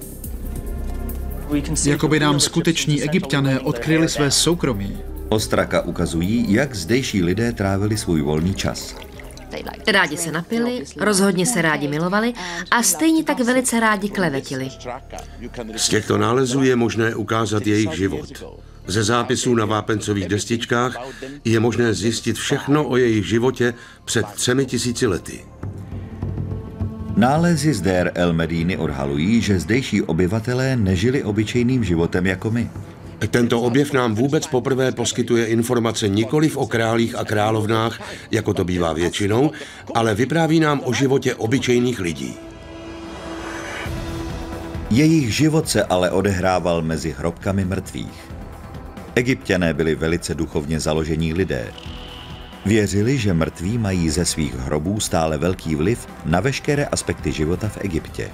[SPEAKER 2] Jakoby nám skuteční Egypťané odkryli své soukromí.
[SPEAKER 1] Ostraka ukazují, jak zdejší lidé trávili svůj volný čas.
[SPEAKER 3] Rádi se napili, rozhodně se rádi milovali a stejně tak velice rádi klevetili.
[SPEAKER 4] Z těchto nálezů je možné ukázat jejich život. Ze zápisů na vápencových destičkách je možné zjistit všechno o jejich životě před třemi tisíci lety.
[SPEAKER 1] Nálezy z Dér el Medíny odhalují, že zdejší obyvatelé nežili obyčejným životem jako my.
[SPEAKER 4] Tento objev nám vůbec poprvé poskytuje informace nikoliv o králích a královnách, jako to bývá většinou, ale vypráví nám o životě obyčejných lidí.
[SPEAKER 1] Jejich život se ale odehrával mezi hrobkami mrtvých. Egypťané byli velice duchovně založení lidé. Věřili, že mrtví mají ze svých hrobů stále velký vliv na veškeré aspekty života v Egyptě.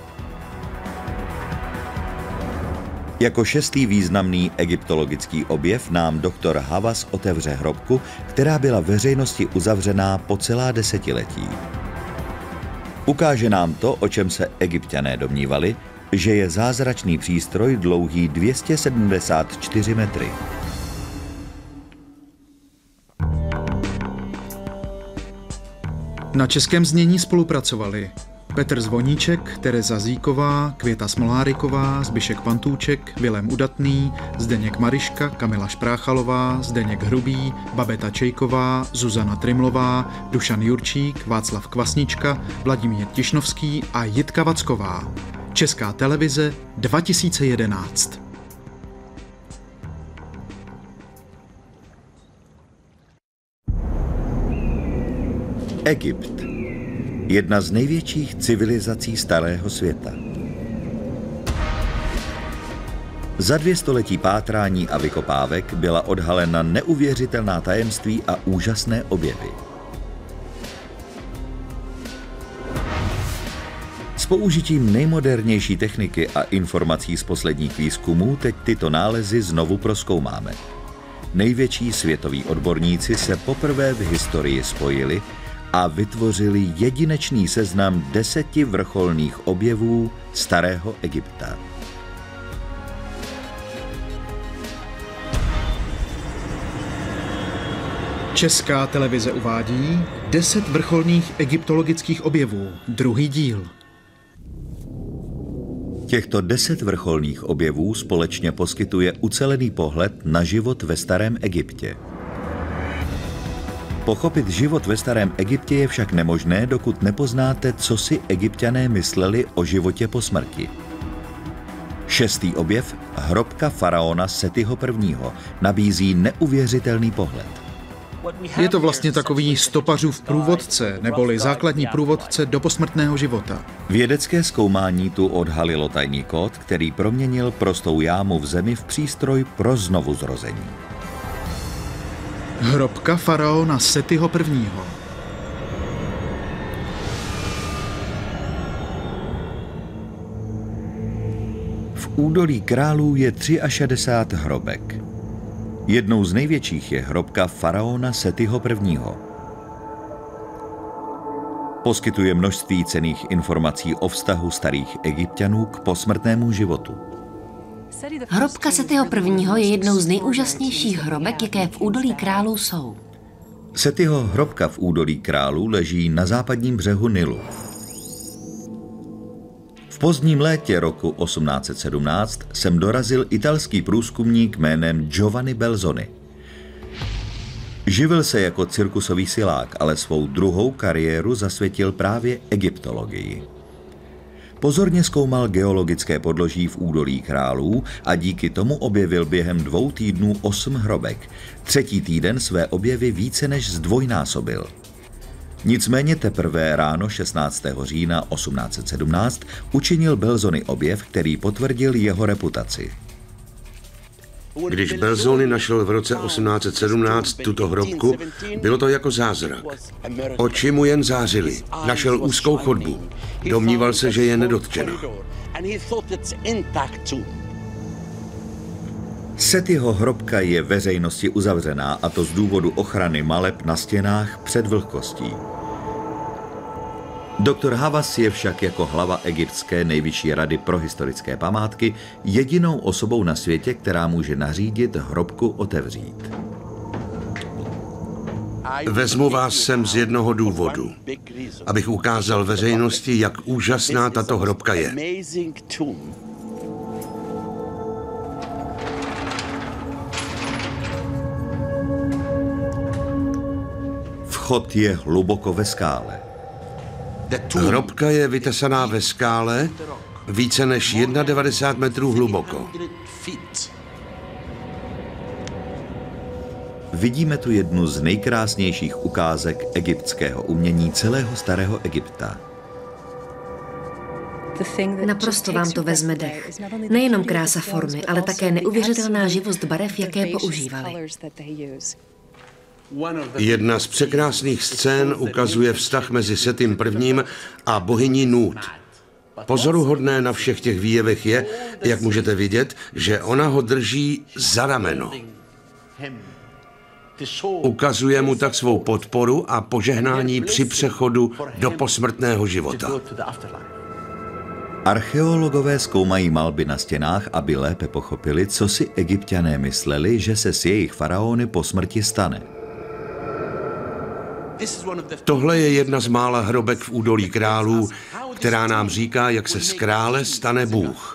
[SPEAKER 1] Jako šestý významný egyptologický objev nám doktor Havas otevře hrobku, která byla veřejnosti uzavřená po celá desetiletí. Ukáže nám to, o čem se Egypťané domnívali, že je zázračný přístroj dlouhý dvě stě sedmdesát čtyři metry.
[SPEAKER 2] Na českém znění spolupracovali Petr Zvoníček, Tereza Zíková, Květa Smoláriková, Zbyšek Pantůček, Vilém Udatný, Zdeněk Mariška, Kamila Špráchalová, Zdeněk Hrubý, Babeta Čejková, Zuzana Trimlová, Dušan Jurčík, Václav Kvasnička, Vladimír Tišnovský a Jitka Vacková. Česká televize dva tisíce jedenáct.
[SPEAKER 1] Egypt. Jedna z největších civilizací starého světa. Za dvě století pátrání a vykopávek byla odhalena neuvěřitelná tajemství a úžasné objevy. S použitím nejmodernější techniky a informací z posledních výzkumů teď tyto nálezy znovu prozkoumáme. Největší světoví odborníci se poprvé v historii spojili a vytvořili jedinečný seznam deseti vrcholných objevů starého Egypta.
[SPEAKER 2] Česká televize uvádí deset vrcholných egyptologických objevů, druhý díl.
[SPEAKER 1] Těchto deset vrcholných objevů společně poskytuje ucelený pohled na život ve starém Egyptě. Pochopit život ve starém Egyptě je však nemožné, dokud nepoznáte, co si Egypťané mysleli o životě po smrti. Šestý objev, hrobka faraona Setiho prvního, nabízí neuvěřitelný pohled.
[SPEAKER 2] Je to vlastně takový stopařův průvodce, neboli základní průvodce do posmrtného života.
[SPEAKER 1] Vědecké zkoumání tu odhalilo tajný kód, který proměnil prostou jámu v zemi v přístroj pro znovuzrození.
[SPEAKER 2] Hrobka faraona Setiho prvního.
[SPEAKER 1] V údolí králů je šedesát tři hrobek. Jednou z největších je hrobka faraona Setiho prvního. Poskytuje množství cenných informací o vztahu starých Egypťanů k posmrtnému životu.
[SPEAKER 3] Hrobka Setiho prvního je jednou z nejúžasnějších hrobek, jaké v údolí králů jsou.
[SPEAKER 1] Setiho hrobka v údolí králů leží na západním břehu Nilu. V pozdním létě roku osmnáct set sedmnáct sem dorazil italský průzkumník jménem Giovanni Belzoni. Živil se jako cirkusový silák, ale svou druhou kariéru zasvětil právě egyptologii. Pozorně zkoumal geologické podloží v údolí králů a díky tomu objevil během dvou týdnů osm hrobek. Třetí týden své objevy více než zdvojnásobil. Nicméně teprve ráno šestnáctého října osmnáct set sedmnáct učinil Belzoni objev, který potvrdil jeho reputaci.
[SPEAKER 4] Když Belzoni našel v roce osmnáct set sedmnáct tuto hrobku, bylo to jako zázrak. Oči mu jen zářily. Našel úzkou chodbu. Domníval se, že je nedotčena.
[SPEAKER 1] Setiho hrobka je veřejnosti uzavřená, a to z důvodu ochrany maleb na stěnách před vlhkostí. Doktor Havas je však jako hlava egyptské nejvyšší rady pro historické památky jedinou osobou na světě, která může nařídit hrobku otevřít.
[SPEAKER 4] Vezmu vás sem z jednoho důvodu, abych ukázal veřejnosti, jak úžasná tato hrobka je.
[SPEAKER 1] Vchod je hluboko ve skále.
[SPEAKER 4] Hrobka je vytesaná ve skále více než devadesát jedna metrů hluboko.
[SPEAKER 1] Vidíme tu jednu z nejkrásnějších ukázek egyptského umění celého starého Egypta.
[SPEAKER 3] Naprosto vám to vezme dech. Nejenom krása formy, ale také neuvěřitelná živost barev, jaké používali.
[SPEAKER 4] Jedna z překrásných scén ukazuje vztah mezi Setim prvním a bohyní Nút. Pozoruhodné na všech těch výjevech je, jak můžete vidět, že ona ho drží za rameno. Ukazuje mu tak svou podporu a požehnání při přechodu do posmrtného života.
[SPEAKER 1] Archeologové zkoumají malby na stěnách, aby lépe pochopili, co si Egypťané mysleli, že se s jejich faraony po smrti stane.
[SPEAKER 4] Tohle je jedna z mála hrobek v údolí králů, která nám říká, jak se z krále stane Bůh.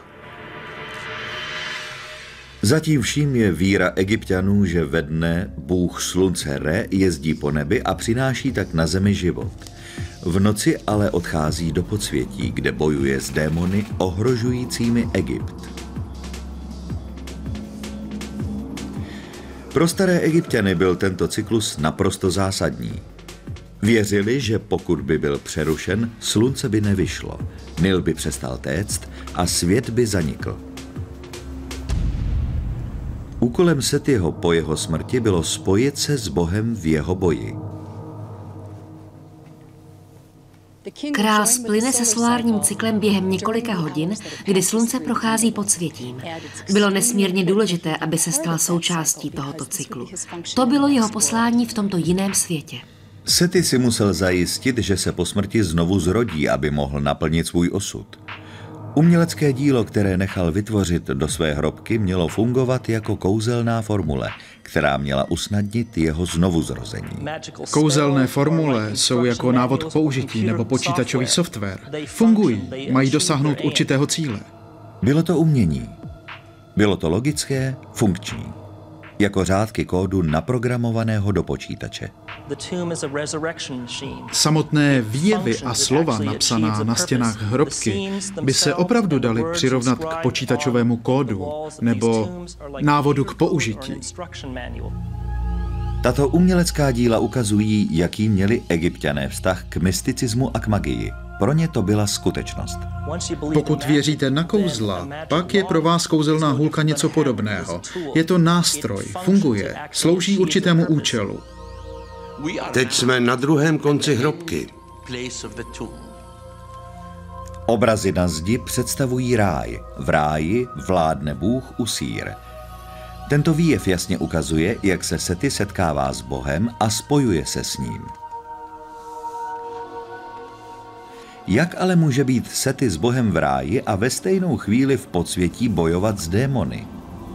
[SPEAKER 1] Zatím vším je víra Egypťanů, že ve dne Bůh slunce Re jezdí po nebi a přináší tak na zemi život. V noci ale odchází do podsvětí, kde bojuje s démony ohrožujícími Egypt. Pro staré Egypťany byl tento cyklus naprosto zásadní. Věřili, že pokud by byl přerušen, slunce by nevyšlo, Nil by přestal téct a svět by zanikl. Úkolem Setiho po jeho smrti bylo spojit se s Bohem v jeho boji.
[SPEAKER 3] Král splyne se solárním cyklem během několika hodin, kdy slunce prochází podsvětím. Bylo nesmírně důležité, aby se stal součástí tohoto cyklu. To bylo jeho poslání v tomto jiném světě.
[SPEAKER 1] Seti si musel zajistit, že se po smrti znovu zrodí, aby mohl naplnit svůj osud. Umělecké dílo, které nechal vytvořit do své hrobky, mělo fungovat jako kouzelná formule, která měla usnadnit jeho znovuzrození.
[SPEAKER 2] Kouzelné formule jsou jako návod k použití nebo počítačový software. Fungují, mají dosáhnout určitého cíle.
[SPEAKER 1] Bylo to umění. Bylo to logické, funkční. Jako řádky kódu naprogramovaného do počítače.
[SPEAKER 2] Samotné výjevy a slova napsaná na stěnách hrobky by se opravdu daly přirovnat k počítačovému kódu nebo návodu k použití.
[SPEAKER 1] Tato umělecká díla ukazují, jaký měli Egypťané vztah k mysticismu a k magii. Pro ně to byla skutečnost.
[SPEAKER 2] Pokud věříte na kouzla, pak je pro vás kouzelná hůlka něco podobného. Je to nástroj, funguje, slouží určitému účelu.
[SPEAKER 4] Teď jsme na druhém konci hrobky.
[SPEAKER 1] Obrazy na zdi představují ráj. V ráji vládne Bůh Usír. Tento výjev jasně ukazuje, jak se Seti setkává s Bohem a spojuje se s ním. Jak ale může být Seti s Bohem v ráji a ve stejnou chvíli v podsvětí bojovat s démony?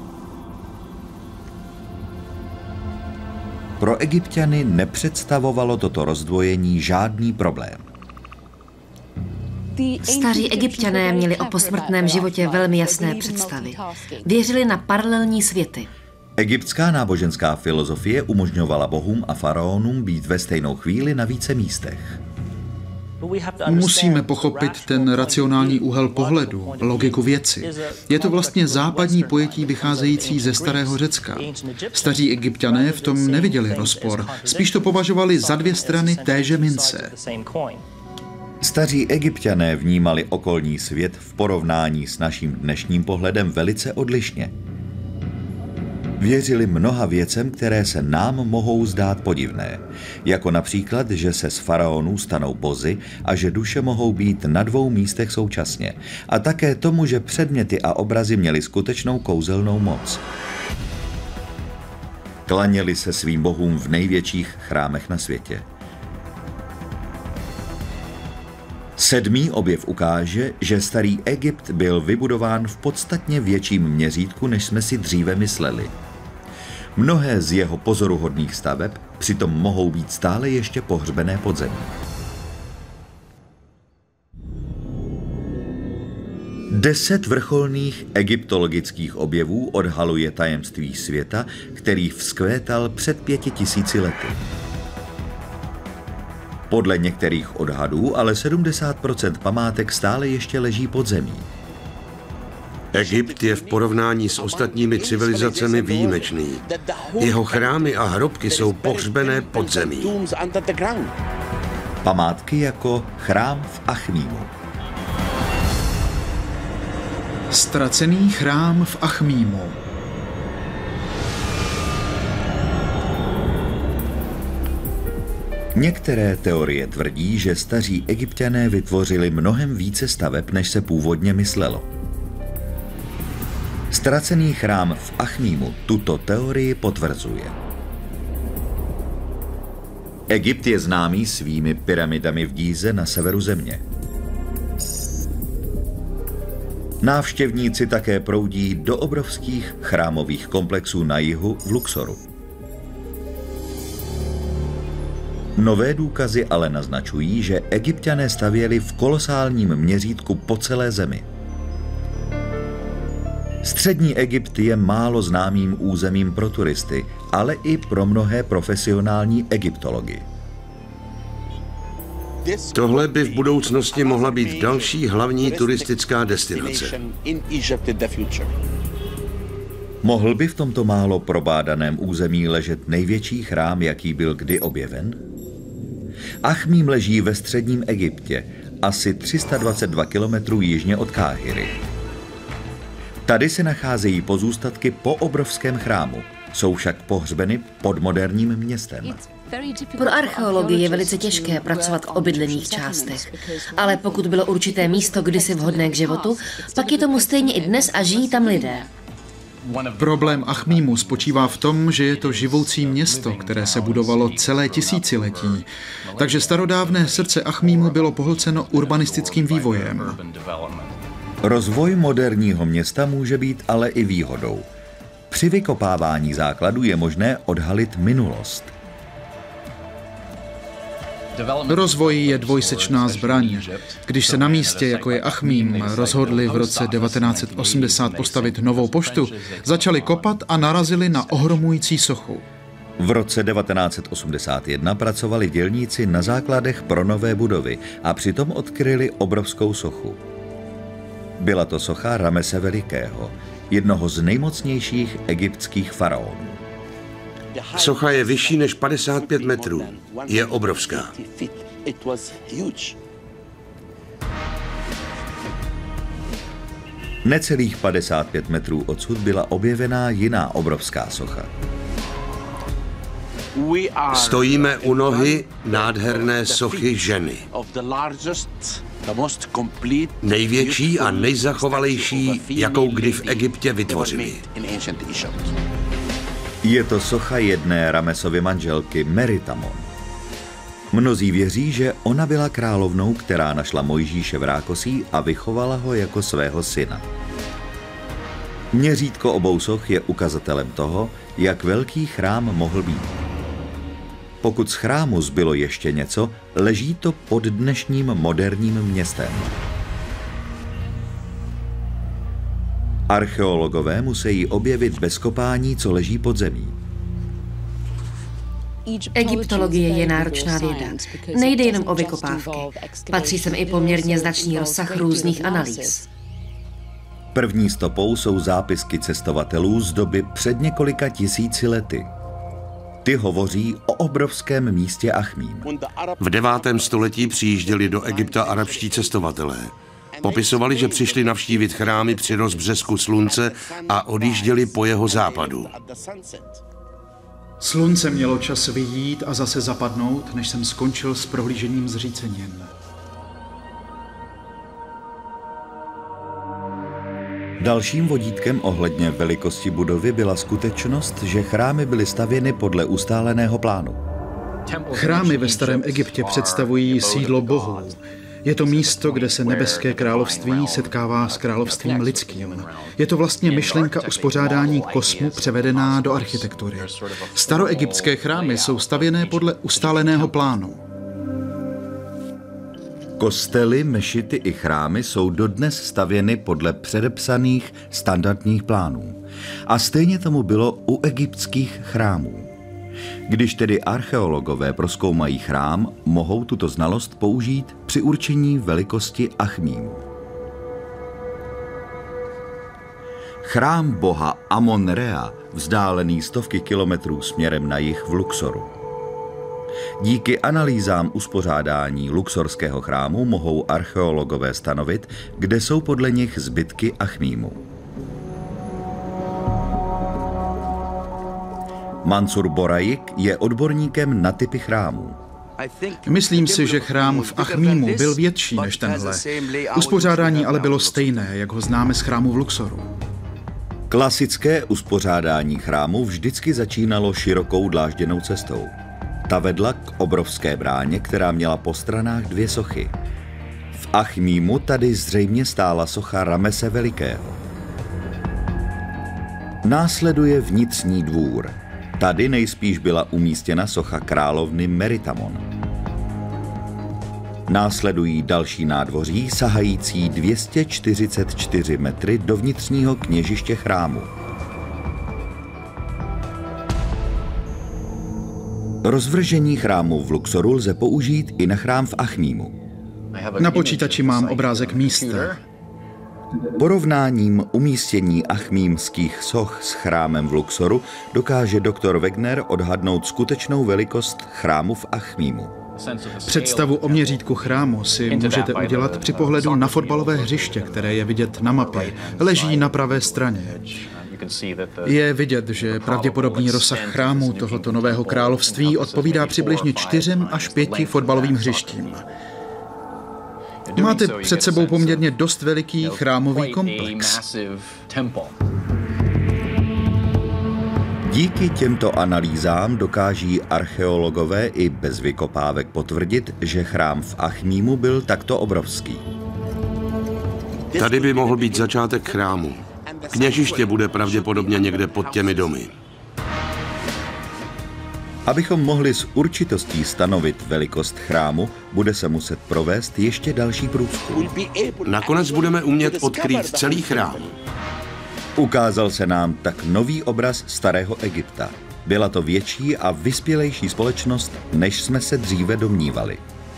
[SPEAKER 1] Pro Egypťany nepředstavovalo toto rozdvojení žádný problém.
[SPEAKER 3] Staří Egypťané měli o posmrtném životě velmi jasné představy. Věřili na paralelní světy.
[SPEAKER 1] Egyptská náboženská filozofie umožňovala bohům a faraonům být ve stejnou chvíli na více místech.
[SPEAKER 2] Musíme pochopit ten racionální úhel pohledu, logiku věci. Je to vlastně západní pojetí vycházející ze starého Řecka. Staří Egypťané v tom neviděli rozpor, spíš to považovali za dvě strany téže mince.
[SPEAKER 1] Staří Egypťané vnímali okolní svět v porovnání s naším dnešním pohledem velice odlišně. Věřili mnoha věcem, které se nám mohou zdát podivné, jako například, že se z faraonů stanou bozi a že duše mohou být na dvou místech současně, a také tomu, že předměty a obrazy měly skutečnou kouzelnou moc. Klaněli se svým bohům v největších chrámech na světě. Sedmý objev ukáže, že starý Egypt byl vybudován v podstatně větším měřítku, než jsme si dříve mysleli. Mnohé z jeho pozoruhodných staveb přitom mohou být stále ještě pohřbené pod zemí. Deset vrcholných egyptologických objevů odhaluje tajemství světa, který vzkvétal před pěti tisíci lety. Podle některých odhadů ale sedmdesát procent památek stále ještě leží pod zemí.
[SPEAKER 4] Egypt je v porovnání s ostatními civilizacemi výjimečný. Jeho chrámy a hrobky jsou pohřbené pod zemí.
[SPEAKER 1] Památky jako chrám v Achmímu.
[SPEAKER 2] Ztracený chrám v Achmímu.
[SPEAKER 1] Některé teorie tvrdí, že staří Egypťané vytvořili mnohem více staveb, než se původně myslelo. Ztracený chrám v Achmímu tuto teorii potvrzuje. Egypt je známý svými pyramidami v Gíze na severu země. Návštěvníci také proudí do obrovských chrámových komplexů na jihu v Luxoru. Nové důkazy ale naznačují, že Egypťané stavěli v kolosálním měřítku po celé zemi. Střední Egypt je málo známým územím pro turisty, ale i pro mnohé profesionální egyptology.
[SPEAKER 4] Tohle by v budoucnosti mohla být další hlavní turistická destinace.
[SPEAKER 1] Mohl by v tomto málo probádaném území ležet největší chrám, jaký byl kdy objeven? Achmím leží ve středním Egyptě, asi tři sta dvacet dva kilometrů jižně od Káhiry. Tady se nacházejí pozůstatky po obrovském chrámu, jsou však pohřbeny pod moderním městem.
[SPEAKER 3] Pro archeologii je velice těžké pracovat v obydlených částech, ale pokud bylo určité místo kdysi vhodné k životu, pak je tomu stejně i dnes a žijí tam lidé.
[SPEAKER 2] Problém Achmímu spočívá v tom, že je to živoucí město, které se budovalo celé tisíciletí. Takže starodávné srdce Achmímu bylo pohlceno urbanistickým vývojem.
[SPEAKER 1] Rozvoj moderního města může být ale i výhodou. Při vykopávání základů je možné odhalit minulost.
[SPEAKER 2] Rozvoj je dvojsečná zbraň. Když se na místě, jako je Achmím, rozhodli v roce devatenáct set osmdesát postavit novou poštu, začali kopat a narazili na ohromující sochu.
[SPEAKER 1] V roce devatenáct set osmdesát jedna pracovali dělníci na základech pro nové budovy a přitom odkryli obrovskou sochu. Byla to socha Ramese Velikého, jednoho z nejmocnějších egyptských faraonů.
[SPEAKER 4] Socha je vyšší než padesát pět metrů. Je obrovská.
[SPEAKER 1] Necelých padesát pět metrů odsud byla objevená jiná obrovská socha.
[SPEAKER 4] Stojíme u nohy nádherné sochy ženy. Největší a nejzachovalejší, jakou kdy v Egyptě vytvořili.
[SPEAKER 1] Je to socha jedné Ramesovy manželky Meritamon. Mnozí věří, že ona byla královnou, která našla Mojžíše v Rákosí a vychovala ho jako svého syna. Měřítko obou soch je ukazatelem toho, jak velký chrám mohl být. Pokud z chrámu zbylo ještě něco, leží to pod dnešním moderním městem. Archeologové musí objevit bez kopání, co leží pod zemí.
[SPEAKER 3] Egyptologie je náročná věda. Nejde jenom o vykopávky. Patří sem i poměrně značný rozsah různých analýz.
[SPEAKER 1] První stopou jsou zápisky cestovatelů z doby před několika tisíci lety. Ty hovoří o obrovském místě Achmím.
[SPEAKER 4] V devátém století přijížděli do Egypta arabští cestovatelé. Popisovali, že přišli navštívit chrámy při rozbřesku slunce a odjížděli po jeho západu.
[SPEAKER 2] Slunce mělo čas vyjít a zase zapadnout, než jsem skončil s prohlížením zřícenin.
[SPEAKER 1] Dalším vodítkem ohledně velikosti budovy byla skutečnost, že chrámy byly stavěny podle ustáleného plánu.
[SPEAKER 2] Chrámy ve starém Egyptě představují sídlo bohů. Je to místo, kde se nebeské království setkává s královstvím lidským. Je to vlastně myšlenka uspořádání kosmu převedená do architektury. Staroegyptské chrámy jsou stavěné podle ustáleného plánu.
[SPEAKER 1] Kostely, mešity i chrámy jsou dodnes stavěny podle předepsaných standardních plánů. A stejně tomu bylo u egyptských chrámů. Když tedy archeologové prozkoumají chrám, mohou tuto znalost použít při určení velikosti Achmímu. Chrám boha Amon-Rea, vzdálený stovky kilometrů směrem na jih v Luxoru. Díky analýzám uspořádání luxorského chrámu mohou archeologové stanovit, kde jsou podle nich zbytky Achmímu. Mansur Borajik je odborníkem na typy chrámů.
[SPEAKER 2] Myslím si, že chrám v Achmímu byl větší než tenhle. Uspořádání ale bylo stejné, jak ho známe z chrámu v Luxoru.
[SPEAKER 1] Klasické uspořádání chrámu vždycky začínalo širokou dlážděnou cestou. Ta vedla k obrovské bráně, která měla po stranách dvě sochy. V Achmímu tady zřejmě stála socha Ramese Velikého. Následuje vnitřní dvůr. Tady nejspíš byla umístěna socha královny Meritamon. Následují další nádvoří sahající dvě stě čtyřicet čtyři metry do vnitřního kněžiště chrámu. Rozvržení chrámu v Luxoru lze použít i na chrám v Achmímu.
[SPEAKER 2] Na počítači mám obrázek místa.
[SPEAKER 1] Porovnáním umístění achmímských soch s chrámem v Luxoru dokáže doktor Wegner odhadnout skutečnou velikost chrámu v Achmímu.
[SPEAKER 2] Představu o měřítku chrámu si můžete udělat při pohledu na fotbalové hřiště, které je vidět na mapě. Leží na pravé straně. Je vidět, že pravděpodobný rozsah chrámu tohoto nového království odpovídá přibližně čtyřem až pěti fotbalovým hřištím. Máte před sebou poměrně dost veliký chrámový komplex.
[SPEAKER 1] Díky těmto analýzám dokáží archeologové i bez vykopávek potvrdit, že chrám v Achmímu byl takto obrovský.
[SPEAKER 4] Tady by mohl být začátek chrámu. Kněžiště bude pravděpodobně někde pod těmi domy.
[SPEAKER 1] Abychom mohli s určitostí stanovit velikost chrámu, bude se muset provést ještě další průzkum.
[SPEAKER 4] Nakonec budeme umět odkrýt celý chrám.
[SPEAKER 1] Ukázal se nám tak nový obraz starého Egypta. Byla to větší a vyspělejší společnost, než jsme se dříve domnívali.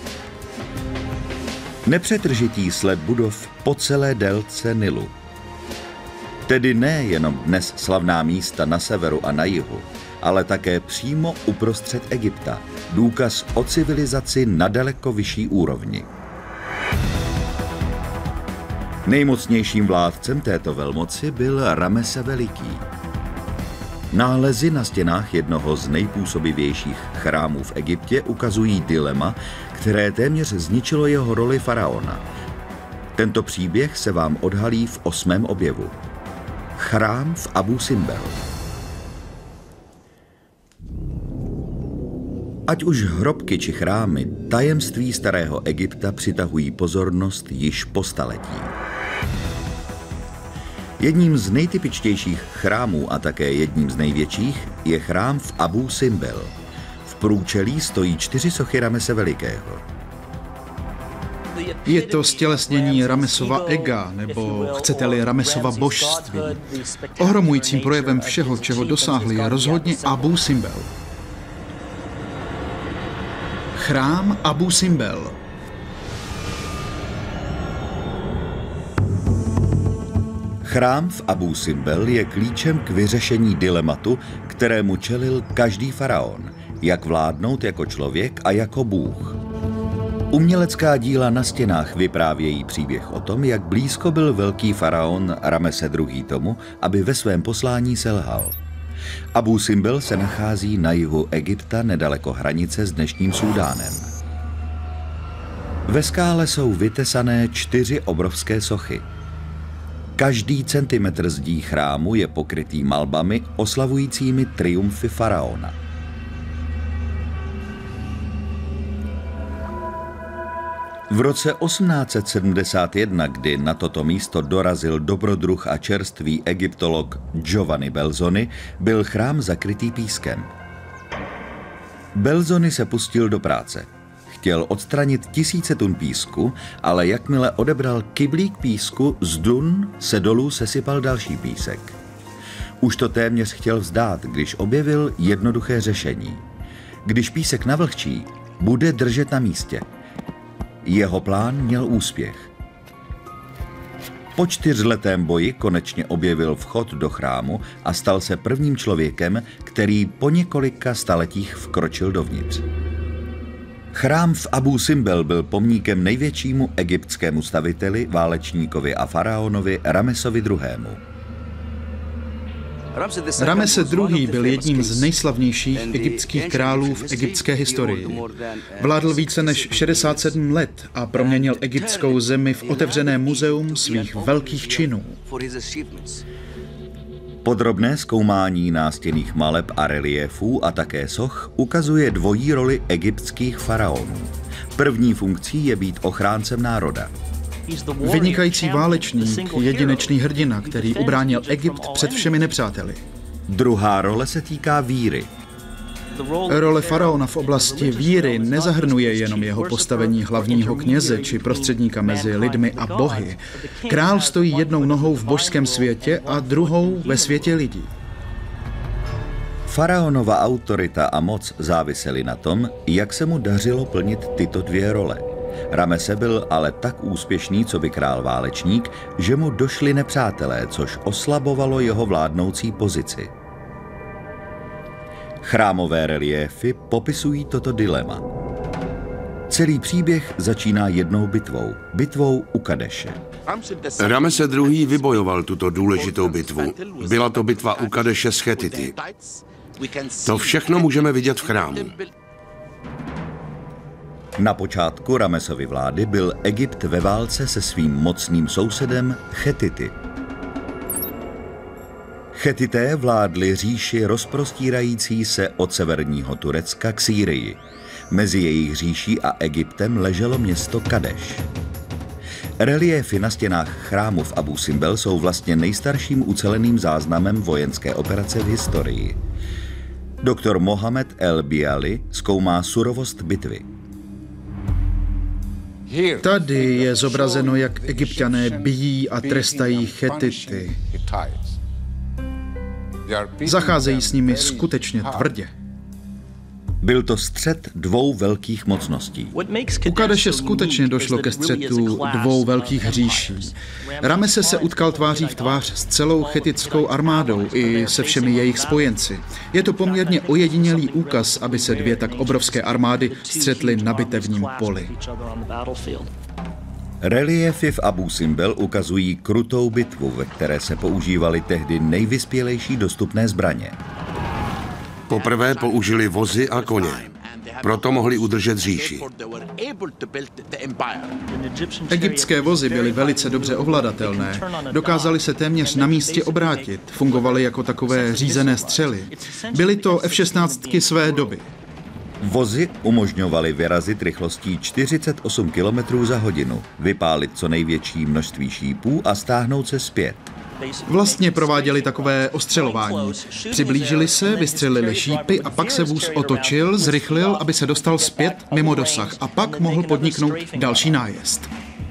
[SPEAKER 1] Nepřetržitý sled budov po celé délce Nilu. Tedy nejenom dnes slavná místa na severu a na jihu, ale také přímo uprostřed Egypta. Důkaz o civilizaci na daleko vyšší úrovni. Nejmocnějším vládcem této velmoci byl Ramese Veliký. Nálezy na stěnách jednoho z nejpůsobivějších chrámů v Egyptě ukazují dilema, které téměř zničilo jeho roli faraona. Tento příběh se vám odhalí v osmém objevu. Chrám v Abu Simbel. Ať už hrobky či chrámy, tajemství starého Egypta přitahují pozornost již po staletí. Jedním z nejtypičtějších chrámů a také jedním z největších je chrám v Abu Simbel. V průčelí stojí čtyři sochy Ramese Velikého.
[SPEAKER 2] Je to stělesnění Ramesova ega, nebo chcete-li Ramesova božství. Ohromujícím projevem všeho, čeho dosáhli, je rozhodně Abu Simbel. Chrám Abu Simbel.
[SPEAKER 1] Chrám v Abu Simbel je klíčem k vyřešení dilematu, kterému čelil každý faraon, jak vládnout jako člověk a jako bůh. Umělecká díla na stěnách vyprávějí příběh o tom, jak blízko byl velký faraon Ramese druhý. tomu, aby ve svém poslání selhal. Abu Simbel se nachází na jihu Egypta nedaleko hranice s dnešním Súdánem. Ve skále jsou vytesané čtyři obrovské sochy. Každý centimetr zdí chrámu je pokrytý malbami oslavujícími triumfy faraona. V roce osmnáct set sedmdesát jedna, kdy na toto místo dorazil dobrodruh a čerstvý egyptolog Giovanni Belzoni, byl chrám zakrytý pískem. Belzoni se pustil do práce. Chtěl odstranit tisíce tun písku, ale jakmile odebral kyblík písku, z dun se dolů sesypal další písek. Už to téměř chtěl vzdát, když objevil jednoduché řešení. Když písek navlhčí, bude držet na místě. Jeho plán měl úspěch. Po čtyřletém boji konečně objevil vchod do chrámu a stal se prvním člověkem, který po několika staletích vkročil dovnitř. Chrám v Abu Simbel byl pomníkem největšímu egyptskému staviteli, válečníkovi a faraonovi Ramesovi druhému.
[SPEAKER 2] Ramese druhý. byl jedním z nejslavnějších egyptských králů v egyptské historii. Vládl více než šedesát sedm let a proměnil egyptskou zemi v otevřené muzeum svých velkých činů.
[SPEAKER 1] Podrobné zkoumání nástěnných maleb a reliéfů a také soch ukazuje dvojí roli egyptských faraonů. První funkcí je být ochráncem národa.
[SPEAKER 2] Vynikající válečník, jedinečný hrdina, který ubránil Egypt před všemi nepřáteli.
[SPEAKER 1] Druhá role se týká víry.
[SPEAKER 2] Role faraona v oblasti víry nezahrnuje jenom jeho postavení hlavního kněze či prostředníka mezi lidmi a bohy. Král stojí jednou nohou v božském světě a druhou ve světě lidí.
[SPEAKER 1] Faraonova autorita a moc závisely na tom, jak se mu dařilo plnit tyto dvě role. Ramese byl ale tak úspěšný coby král válečník, že mu došli nepřátelé, což oslabovalo jeho vládnoucí pozici. Chrámové reliéfy popisují toto dilema. Celý příběh začíná jednou bitvou, bitvou u Kadeše.
[SPEAKER 4] Ramese druhý. vybojoval tuto důležitou bitvu. Byla to bitva u Kadeše s Chetity. To všechno můžeme vidět v chrámu.
[SPEAKER 1] Na počátku Ramesovy vlády byl Egypt ve válce se svým mocným sousedem Chetity. Chetité vládli říši rozprostírající se od severního Turecka k Sýrii. Mezi jejich říší a Egyptem leželo město Kadeš. Reliéfy na stěnách chrámu v Abu Simbel jsou vlastně nejstarším uceleným záznamem vojenské operace v historii. Doktor Mohamed El Biali zkoumá surovost bitvy.
[SPEAKER 2] Tady je zobrazeno, jak Egypťané bijí a trestají Chetity. Zacházejí s nimi skutečně tvrdě.
[SPEAKER 1] Byl to střet dvou velkých mocností.
[SPEAKER 2] U Kadeše skutečně došlo ke střetu dvou velkých říší. Ramese se utkal tváří v tvář s celou chetitskou armádou i se všemi jejich spojenci. Je to poměrně ojedinělý úkaz, aby se dvě tak obrovské armády střetly na bitevním poli.
[SPEAKER 1] Reliéfy v Abu Simbel ukazují krutou bitvu, ve které se používaly tehdy nejvyspělejší dostupné zbraně.
[SPEAKER 4] Poprvé použili vozy a koně. Proto mohli udržet říši.
[SPEAKER 2] Egyptské vozy byly velice dobře ovladatelné. Dokázaly se téměř na místě obrátit. Fungovaly jako takové řízené střely. Byly to F šestnáct své doby.
[SPEAKER 1] Vozy umožňovaly vyrazit rychlostí čtyřicet osm kilometrů za hodinu, vypálit co největší množství šípů a stáhnout se zpět.
[SPEAKER 2] Vlastně prováděli takové ostřelování. Přiblížili se, vystřelili šípy a pak se vůz otočil, zrychlil, aby se dostal zpět mimo dosah a pak mohl podniknout další nájezd.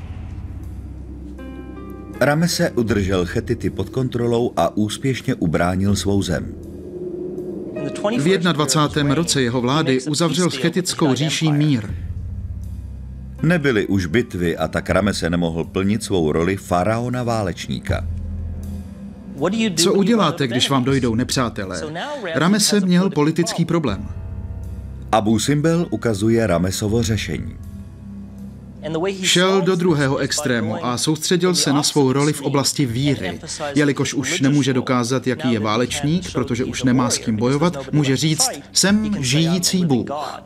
[SPEAKER 1] Ramese udržel Chetity pod kontrolou a úspěšně ubránil svou zem.
[SPEAKER 2] V dvacátém prvním roce jeho vlády uzavřel s Chetitskou říší mír.
[SPEAKER 1] Nebyly už bitvy a tak Ramese nemohl plnit svou roli faraona válečníka.
[SPEAKER 2] Co uděláte, když vám dojdou nepřátelé? Ramese měl politický problém.
[SPEAKER 1] Abu Simbel ukazuje Ramesovo řešení.
[SPEAKER 2] Šel do druhého extrému a soustředil se na svou roli v oblasti víry. Jelikož už nemůže dokázat, jaký je válečník, protože už nemá s kým bojovat, může říct, jsem žijící Bůh.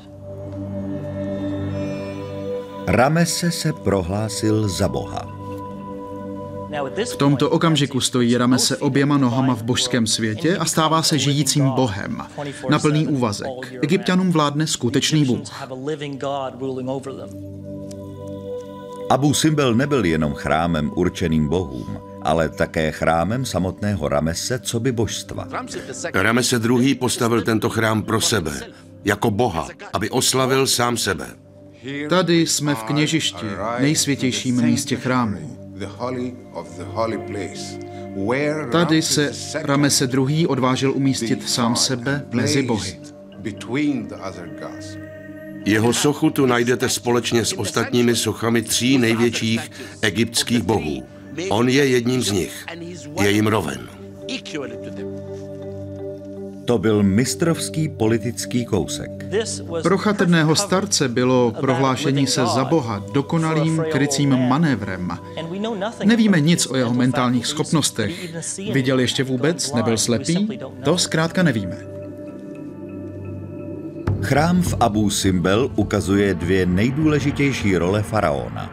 [SPEAKER 1] Ramese se prohlásil za boha.
[SPEAKER 2] V tomto okamžiku stojí Ramese oběma nohama v božském světě a stává se žijícím bohem. Na plný úvazek. Egypťanům vládne skutečný Bůh.
[SPEAKER 1] Abu Simbel nebyl jenom chrámem určeným bohům, ale také chrámem samotného Ramese coby božstva.
[SPEAKER 4] Ramese druhý. postavil tento chrám pro sebe, jako boha, aby oslavil sám sebe.
[SPEAKER 2] Tady jsme v kněžišti, nejsvětějším místě chrámu. Tady se Ramese druhý. odvážil umístit sám sebe mezi bohy.
[SPEAKER 4] Jeho sochu tu najdete společně s ostatními sochami tří největších egyptských bohů. On je jedním z nich. Je jim roven.
[SPEAKER 1] To byl mistrovský politický kousek.
[SPEAKER 2] Pro chatrného starce bylo prohlášení se za boha dokonalým krycím manévrem. Nevíme nic o jeho mentálních schopnostech. Viděl ještě vůbec? Nebyl slepý? To zkrátka nevíme.
[SPEAKER 1] Chrám v Abu Simbel ukazuje dvě nejdůležitější role faraona.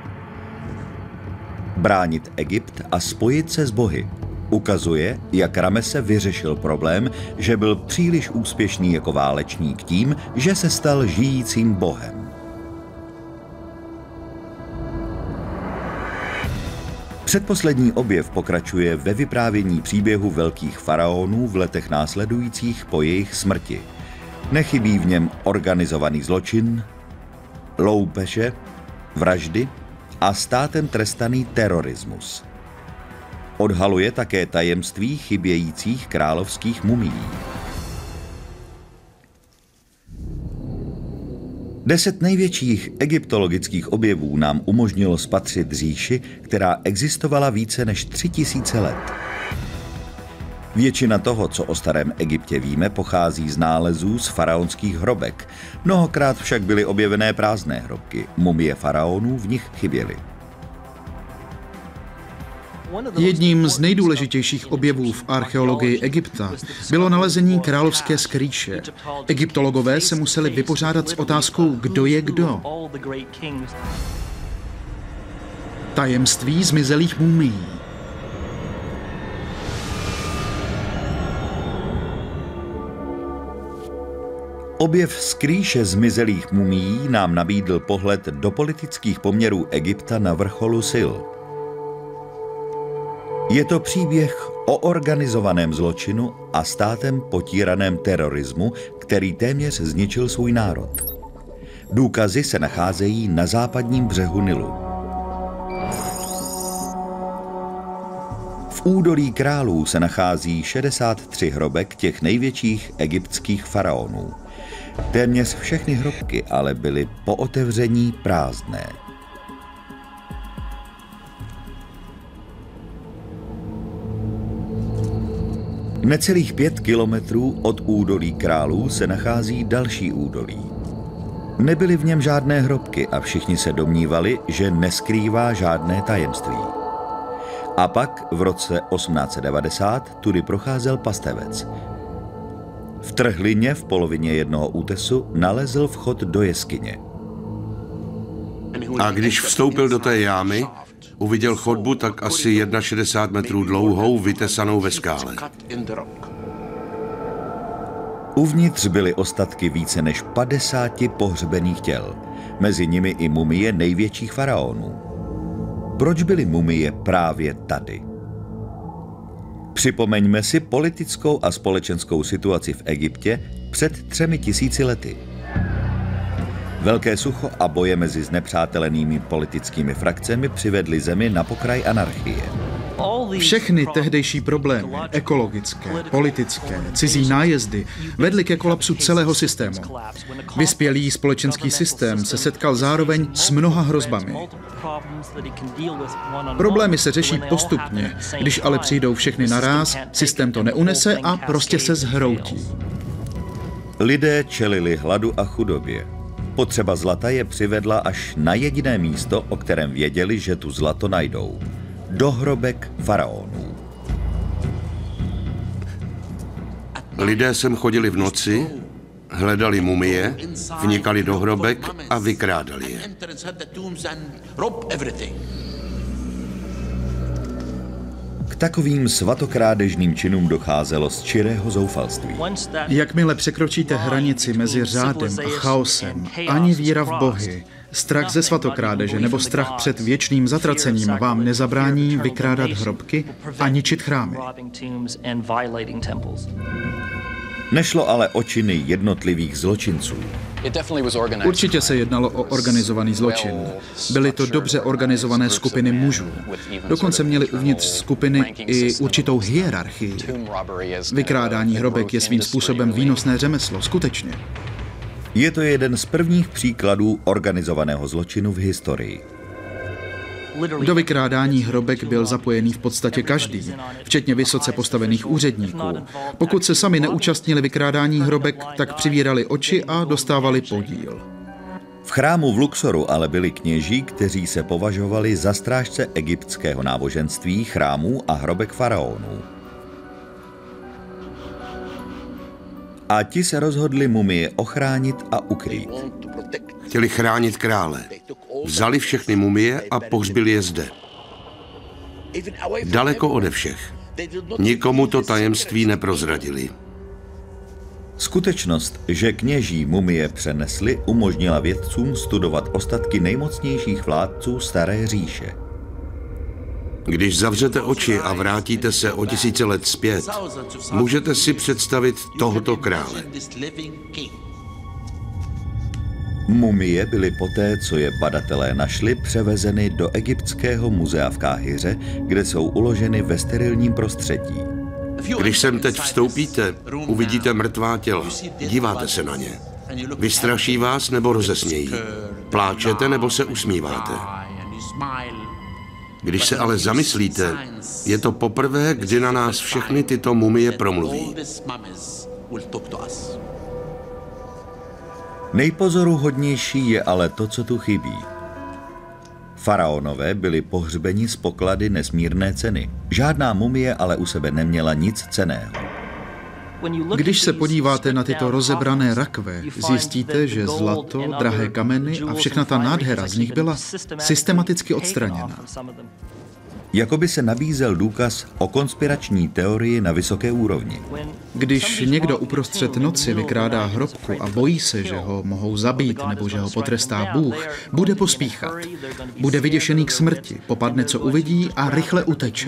[SPEAKER 1] Bránit Egypt a spojit se s bohy. Ukazuje, jak Ramese vyřešil problém, že byl příliš úspěšný jako válečník tím, že se stal žijícím bohem. Předposlední objev pokračuje ve vyprávění příběhu velkých faraonů v letech následujících po jejich smrti. Nechybí v něm organizovaný zločin, loupeže, vraždy a státem trestaný terorismus. Odhaluje také tajemství chybějících královských mumií. Deset největších egyptologických objevů nám umožnilo spatřit říši, která existovala více než tři tisíce let. Většina toho, co o starém Egyptě víme, pochází z nálezů z faraonských hrobek. Mnohokrát však byly objevené prázdné hrobky. Mumie faraonů v nich chyběly.
[SPEAKER 2] Jedním z nejdůležitějších objevů v archeologii Egypta bylo nalezení královské skrýše. Egyptologové se museli vypořádat s otázkou, kdo je kdo. Tajemství zmizelých mumií.
[SPEAKER 1] Objev skrýše zmizelých mumií nám nabídl pohled do politických poměrů Egypta na vrcholu sil. Je to příběh o organizovaném zločinu a státem potíraném terorismu, který téměř zničil svůj národ. Důkazy se nacházejí na západním břehu Nilu. V údolí králů se nachází šedesát tři hrobek těch největších egyptských faraonů. Téměř všechny hrobky ale byly po otevření prázdné. Necelých pět kilometrů od údolí králů se nachází další údolí. Nebyly v něm žádné hrobky a všichni se domnívali, že neskrývá žádné tajemství. A pak v roce osmnáct set devadesát tudy procházel pastevec. V trhlině v polovině jednoho útesu nalezl vchod do jeskyně.
[SPEAKER 4] A když vstoupil do té jámy, uviděl chodbu tak asi šedesát jedna metrů dlouhou, vytesanou ve skále.
[SPEAKER 1] Uvnitř byly ostatky více než padesáti pohřbených těl, mezi nimi i mumie největších faraonů. Proč byly mumie právě tady? Připomeňme si politickou a společenskou situaci v Egyptě před třemi tisíci lety. Velké sucho a boje mezi znepřátelenými politickými frakcemi přivedly zemi na pokraj anarchie.
[SPEAKER 2] Všechny tehdejší problémy, ekologické, politické, cizí nájezdy, vedly ke kolapsu celého systému. Vyspělý společenský systém se setkal zároveň s mnoha hrozbami. Problémy se řeší postupně, když ale přijdou všechny naráz, systém to neunese a prostě se zhroutí.
[SPEAKER 1] Lidé čelili hladu a chudobě. Potřeba zlata je přivedla až na jediné místo, o kterém věděli, že tu zlato najdou. Dohrobek faraonů.
[SPEAKER 4] Lidé sem chodili v noci, hledali mumie, vnikali do hrobek a vykrádali je.
[SPEAKER 1] K takovým svatokrádežným činům docházelo z čirého zoufalství.
[SPEAKER 2] Jakmile překročíte hranici mezi řádem a chaosem, ani víra v bohy, strach ze svatokrádeže nebo strach před věčným zatracením vám nezabrání vykrádat hrobky a ničit chrámy.
[SPEAKER 1] Nešlo ale o činy jednotlivých zločinců.
[SPEAKER 2] Určitě se jednalo o organizovaný zločin. Byly to dobře organizované skupiny mužů. Dokonce měly uvnitř skupiny i určitou hierarchii. Vykrádání hrobek je svým způsobem výnosné řemeslo, skutečně.
[SPEAKER 1] Je to jeden z prvních příkladů organizovaného zločinu v historii.
[SPEAKER 2] Do vykrádání hrobek byl zapojený v podstatě každý, včetně vysoce postavených úředníků. Pokud se sami neúčastnili vykrádání hrobek, tak přivírali oči a dostávali podíl.
[SPEAKER 1] V chrámu v Luxoru ale byli kněží, kteří se považovali za strážce egyptského náboženství, chrámů a hrobek faraonů. A ti se rozhodli mumie ochránit a ukrýt.
[SPEAKER 4] Chtěli chránit krále. Vzali všechny mumie a pohřbili je zde. Daleko ode všech. Nikomu to tajemství neprozradili.
[SPEAKER 1] Skutečnost, že kněží mumie přenesli, umožnila vědcům studovat ostatky nejmocnějších vládců Staré říše.
[SPEAKER 4] Když zavřete oči a vrátíte se o tisíce let zpět, můžete si představit tohoto krále.
[SPEAKER 1] Mumie byly poté, co je badatelé našli, převezeny do egyptského muzea v Káhiře, kde jsou uloženy ve sterilním prostředí.
[SPEAKER 4] Když sem teď vstoupíte, uvidíte mrtvá těla. Díváte se na ně. Vystraší vás nebo rozesmějí. Pláčete nebo se usmíváte. Když se ale zamyslíte, je to poprvé, kdy na nás všechny tyto mumie promluví.
[SPEAKER 1] Nejpozoruhodnější je ale to, co tu chybí. Faraonové byli pohřbeni z poklady nesmírné ceny. Žádná mumie ale u sebe neměla nic cenného.
[SPEAKER 2] Když se podíváte na tyto rozebrané rakve, zjistíte, že zlato, drahé kameny a všechna ta nádhera z nich byla systematicky odstraněna.
[SPEAKER 1] Jakoby se nabízel důkaz o konspirační teorii na vysoké úrovni.
[SPEAKER 2] Když někdo uprostřed noci vykrádá hrobku a bojí se, že ho mohou zabít nebo že ho potrestá Bůh, bude pospíchat. Bude vyděšený k smrti, popadne, co uvidí a rychle uteče.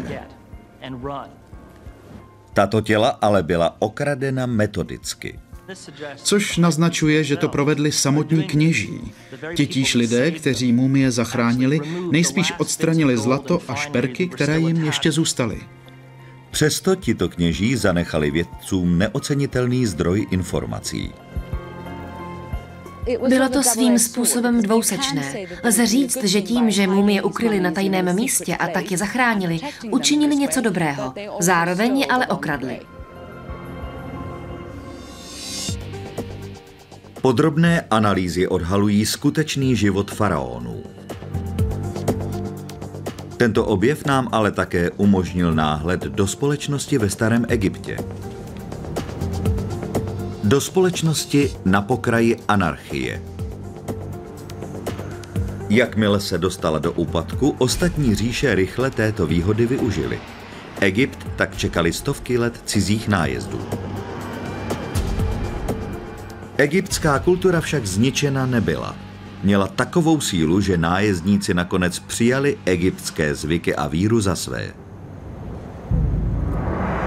[SPEAKER 1] Tato těla ale byla okradena metodicky.
[SPEAKER 2] Což naznačuje, že to provedli samotní kněží. Titíž lidé, kteří mumie zachránili, nejspíš odstranili zlato a šperky, které jim ještě zůstaly.
[SPEAKER 1] Přesto tito kněží zanechali vědcům neocenitelný zdroj informací.
[SPEAKER 3] Bylo to svým způsobem dvousečné. Lze říct, že tím, že mumie ukryli na tajném místě a tak je zachránili, učinili něco dobrého. Zároveň je ale okradli.
[SPEAKER 1] Podrobné analýzy odhalují skutečný život faraonů. Tento objev nám ale také umožnil náhled do společnosti ve starém Egyptě. Do společnosti na pokraji anarchie. Jakmile se dostala do úpadku, ostatní říše rychle této výhody využily. Egypt tak čekali stovky let cizích nájezdů. Egyptská kultura však zničena nebyla. Měla takovou sílu, že nájezdníci nakonec přijali egyptské zvyky a víru za své.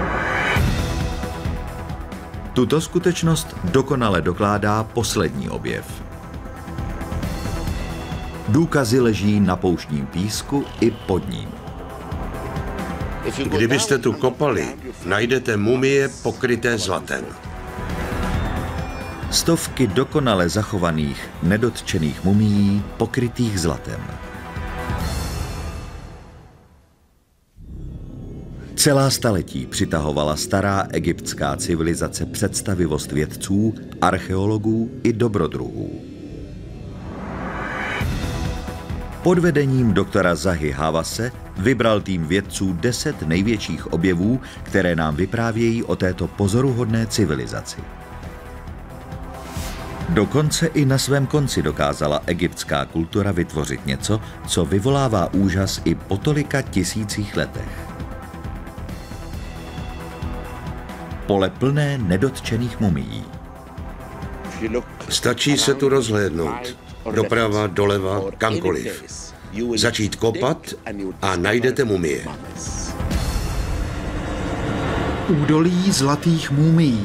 [SPEAKER 1] Tuto skutečnost dokonale dokládá poslední objev. Důkazy leží na pouštním písku i pod ním.
[SPEAKER 4] Kdybyste tu kopali, najdete mumie pokryté zlatem.
[SPEAKER 1] Stovky dokonale zachovaných, nedotčených mumií pokrytých zlatem. Celá staletí přitahovala stará egyptská civilizace představivost vědců, archeologů i dobrodruhů. Pod vedením doktora Zahi Hawase vybral tým vědců deset největších objevů, které nám vyprávějí o této pozoruhodné civilizaci. Dokonce i na svém konci dokázala egyptská kultura vytvořit něco, co vyvolává úžas i po tolika tisících letech. Pole plné nedotčených mumií.
[SPEAKER 4] Stačí se tu rozhlédnout. Doprava, doleva, kamkoliv. Začít kopat a najdete mumie.
[SPEAKER 2] Údolí zlatých mumií.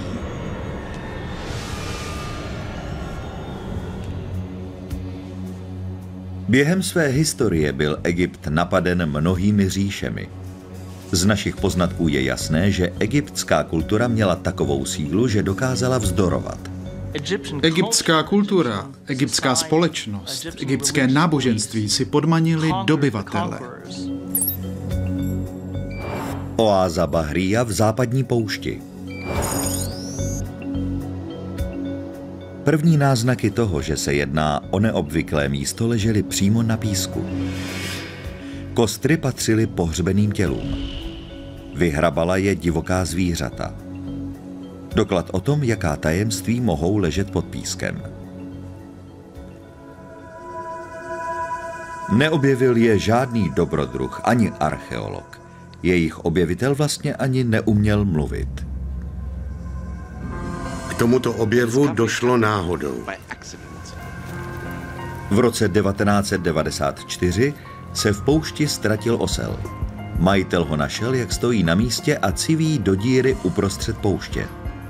[SPEAKER 1] Během své historie byl Egypt napaden mnohými říšemi. Z našich poznatků je jasné, že egyptská kultura měla takovou sílu, že dokázala vzdorovat.
[SPEAKER 2] Egyptská kultura, egyptská společnost, egyptské náboženství si podmanili dobyvatele.
[SPEAKER 1] Oáza Bahria v západní poušti. První náznaky toho, že se jedná o neobvyklé místo, ležely přímo na písku. Kostry patřily pohřbeným tělům. Vyhrabala je divoká zvířata. Doklad o tom, jaká tajemství mohou ležet pod pískem. Neobjevil je žádný dobrodruh, ani archeolog. Jejich objevitel vlastně ani neuměl mluvit.
[SPEAKER 4] K tomuto objevu došlo náhodou.
[SPEAKER 1] V roce devatenáct set devadesát čtyři se v poušti ztratil osel. Majitel ho našel, jak stojí na místě a civí do díry uprostřed pouště.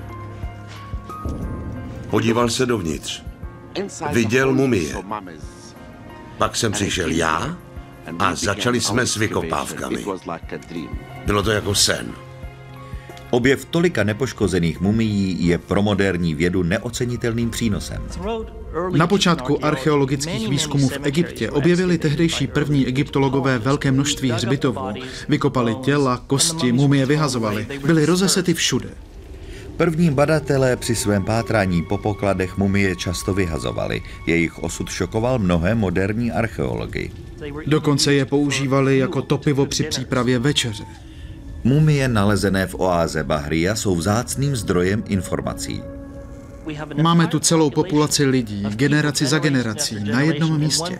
[SPEAKER 4] Podíval se dovnitř. Viděl mumie. Pak jsem přišel já a začali jsme s vykopávkami. Bylo to jako sen.
[SPEAKER 1] Objev tolika nepoškozených mumií je pro moderní vědu neocenitelným přínosem.
[SPEAKER 2] Na počátku archeologických výzkumů v Egyptě objevili tehdejší první egyptologové velké množství hřbitovů. Vykopali těla, kosti, mumie vyhazovali. Byly rozesety všude.
[SPEAKER 1] První badatelé při svém pátrání po pokladech mumie často vyhazovali. Jejich osud šokoval mnohé moderní archeology.
[SPEAKER 2] Dokonce je používali jako topivo při přípravě večeře.
[SPEAKER 1] Mumie nalezené v oáze Bahria jsou vzácným zdrojem informací.
[SPEAKER 2] Máme tu celou populaci lidí, generaci za generací, na jednom místě.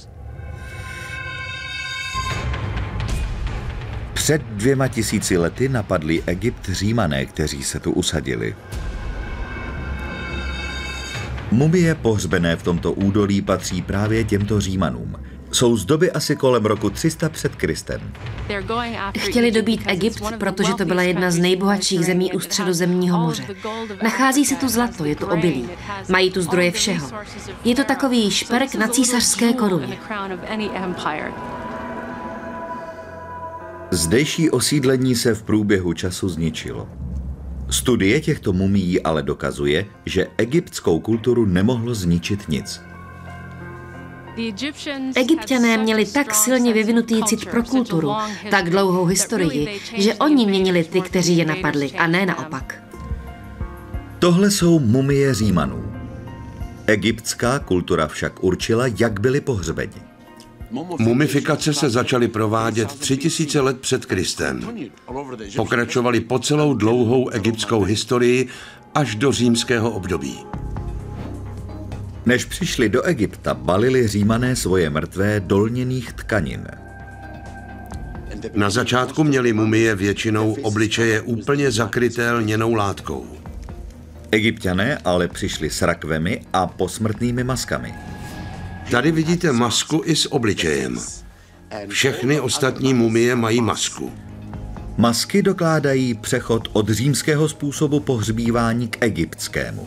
[SPEAKER 1] Před dvěma tisíci lety napadli Egypt Římané, kteří se tu usadili. Mumie pohřbené v tomto údolí patří právě těmto Římanům. Jsou z doby asi kolem roku tři sta před Kristem.
[SPEAKER 3] Chtěli dobít Egypt, protože to byla jedna z nejbohatších zemí u Středozemního moře. Nachází se tu zlato, je tu obilí. Mají tu zdroje všeho. Je to takový šperk na císařské koruně.
[SPEAKER 1] Zdejší osídlení se v průběhu času zničilo. Studie těchto mumií ale dokazuje, že egyptskou kulturu nemohlo zničit nic.
[SPEAKER 3] Egypťané měli tak silně vyvinutý cit pro kulturu, tak dlouhou historii, že oni měnili ty, kteří je napadli, a ne naopak.
[SPEAKER 1] Tohle jsou mumie Římanů. Egyptská kultura však určila, jak byli pohřbeni.
[SPEAKER 4] Mumifikace se začaly provádět tři tisíce let před Kristem. Pokračovaly po celou dlouhou egyptskou historii až do římského období.
[SPEAKER 1] Než přišli do Egypta, balili Římané svoje mrtvé do lněných tkanin.
[SPEAKER 4] Na začátku měli mumie většinou obličeje úplně zakryté lněnou látkou.
[SPEAKER 1] Egypťané ale přišli s rakvemi a posmrtnými maskami.
[SPEAKER 4] Tady vidíte masku i s obličejem. Všechny ostatní mumie mají masku.
[SPEAKER 1] Masky dokládají přechod od římského způsobu pohřbívání k egyptskému.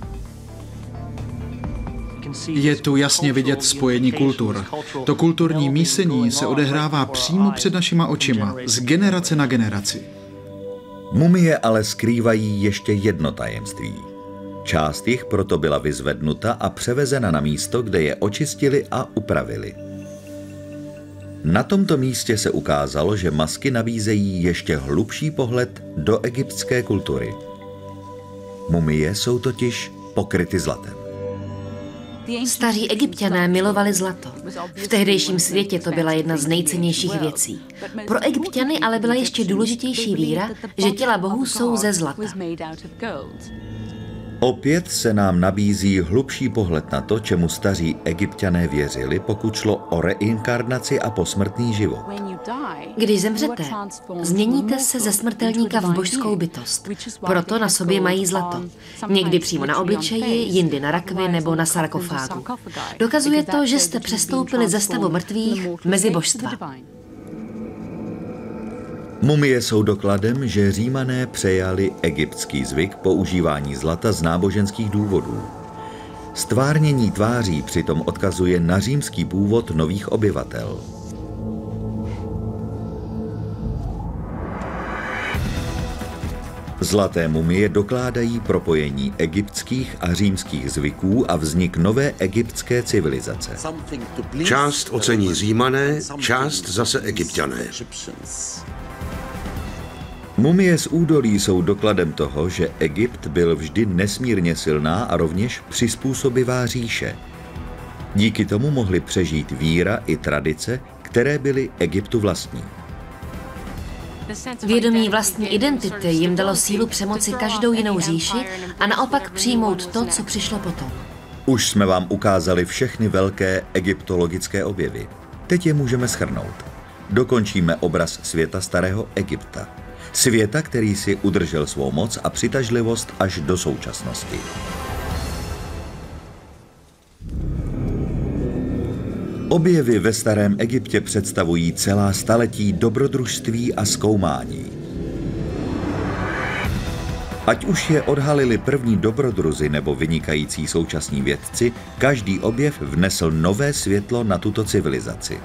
[SPEAKER 2] Je tu jasně vidět spojení kultur. To kulturní mísení se odehrává přímo před našima očima, z generace na generaci.
[SPEAKER 1] Mumie ale skrývají ještě jedno tajemství. Část jich proto byla vyzvednuta a převezena na místo, kde je očistili a upravili. Na tomto místě se ukázalo, že masky nabízejí ještě hlubší pohled do egyptské kultury. Mumie jsou totiž pokryty zlatem.
[SPEAKER 3] Staří Egypťané milovali zlato. V tehdejším světě to byla jedna z nejcennějších věcí. Pro Egypťany ale byla ještě důležitější víra, že těla bohů jsou ze zlata.
[SPEAKER 1] Opět se nám nabízí hlubší pohled na to, čemu staří Egypťané věřili, pokud šlo o reinkarnaci a posmrtný život.
[SPEAKER 3] Když zemřete, změníte se ze smrtelníka v božskou bytost. Proto na sobě mají zlato. Někdy přímo na obličeji, jindy na rakvi nebo na sarkofágu. Dokazuje to, že jste přestoupili ze stavu mrtvých mezi božstva.
[SPEAKER 1] Mumie jsou dokladem, že Římané přejali egyptský zvyk používání zlata z náboženských důvodů. Stvárnění tváří přitom odkazuje na římský původ nových obyvatel. Zlaté mumie dokládají propojení egyptských a římských zvyků a vznik nové egyptské civilizace.
[SPEAKER 4] Část ocení Římané, část zase Egypťané.
[SPEAKER 1] Mumie z údolí jsou dokladem toho, že Egypt byl vždy nesmírně silná a rovněž přizpůsobivá říše. Díky tomu mohly přežít víra i tradice, které byly Egyptu vlastní.
[SPEAKER 3] Vědomí vlastní identity jim dalo sílu přemoci každou jinou říši a naopak přijmout to, co přišlo potom.
[SPEAKER 1] Už jsme vám ukázali všechny velké egyptologické objevy. Teď je můžeme shrnout. Dokončíme obraz světa starého Egypta. Světa, který si udržel svou moc a přitažlivost až do současnosti. Objevy ve starém Egyptě představují celá staletí dobrodružství a zkoumání. Ať už je odhalili první dobrodruzi nebo vynikající současní vědci, každý objev vnesl nové světlo na tuto civilizaci.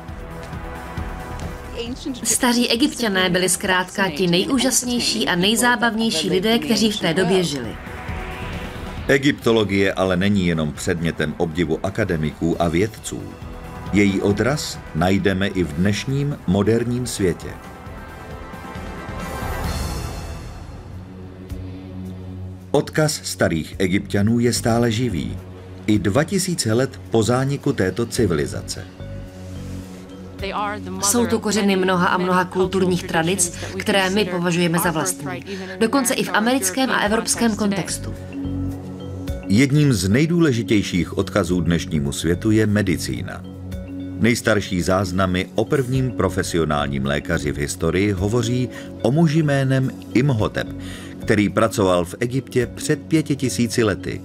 [SPEAKER 3] Staří Egypťané byli zkrátka ti nejúžasnější a nejzábavnější lidé, kteří v té době žili.
[SPEAKER 1] Egyptologie ale není jenom předmětem obdivu akademiků a vědců. Její odraz najdeme i v dnešním moderním světě. Odkaz starých Egypťanů je stále živý, i dva tisíce let po zániku této civilizace.
[SPEAKER 3] Jsou to kořeny mnoha a mnoha kulturních tradic, které my považujeme za vlastní. Dokonce i v americkém a evropském kontextu.
[SPEAKER 1] Jedním z nejdůležitějších odkazů dnešnímu světu je medicína. Nejstarší záznamy o prvním profesionálním lékaři v historii hovoří o muži jménem Imhotep, který pracoval v Egyptě před pěti tisíci lety.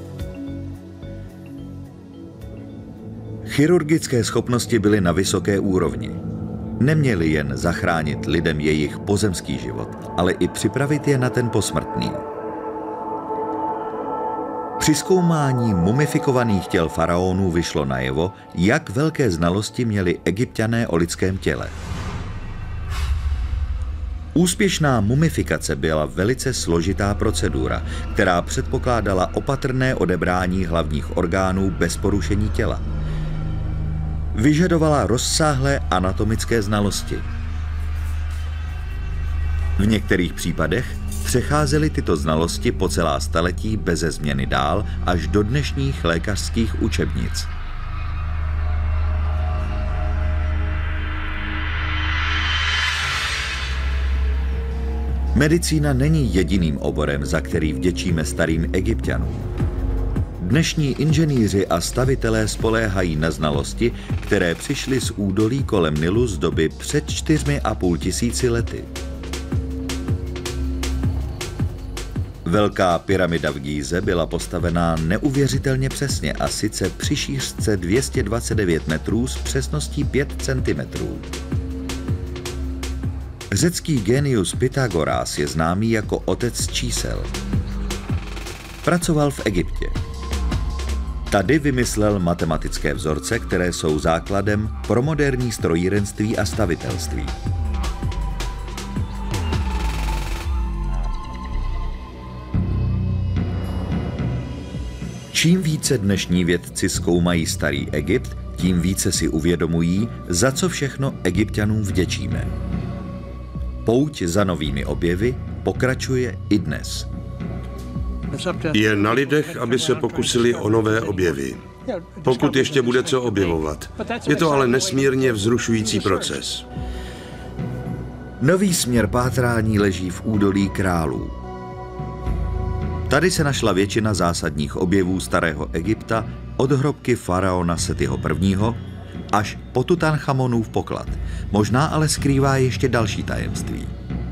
[SPEAKER 1] Chirurgické schopnosti byly na vysoké úrovni. Neměli jen zachránit lidem jejich pozemský život, ale i připravit je na ten posmrtný. Při zkoumání mumifikovaných těl faraonů vyšlo najevo, jak velké znalosti měli Egypťané o lidském těle. Úspěšná mumifikace byla velice složitá procedura, která předpokládala opatrné odebrání hlavních orgánů bez porušení těla. Vyžadovala rozsáhlé anatomické znalosti. V některých případech přecházely tyto znalosti po celá staletí beze změny dál až do dnešních lékařských učebnic. Medicína není jediným oborem, za který vděčíme starým Egypťanům. Dnešní inženýři a stavitelé spoléhají na znalosti, které přišly z údolí kolem Nilu z doby před čtyřmi a půl tisíci lety. Velká pyramida v Gíze byla postavená neuvěřitelně přesně, a sice při šířce dvě stě dvacet devět metrů s přesností pět centimetrů. Řecký génius Pythagoras je známý jako otec čísel. Pracoval v Egyptě. Tady vymyslel matematické vzorce, které jsou základem pro moderní strojírenství a stavitelství. Čím více dnešní vědci zkoumají starý Egypt, tím více si uvědomují, za co všechno Egypťanům vděčíme. Pouť za novými objevy pokračuje i dnes.
[SPEAKER 4] Je na lidech, aby se pokusili o nové objevy. Pokud ještě bude co objevovat. Je to ale nesmírně vzrušující proces.
[SPEAKER 1] Nový směr pátrání leží v údolí králů. Tady se našla většina zásadních objevů starého Egypta od hrobky faraona Setiho prvního. až po Tutanchamonův poklad. Možná ale skrývá ještě další tajemství.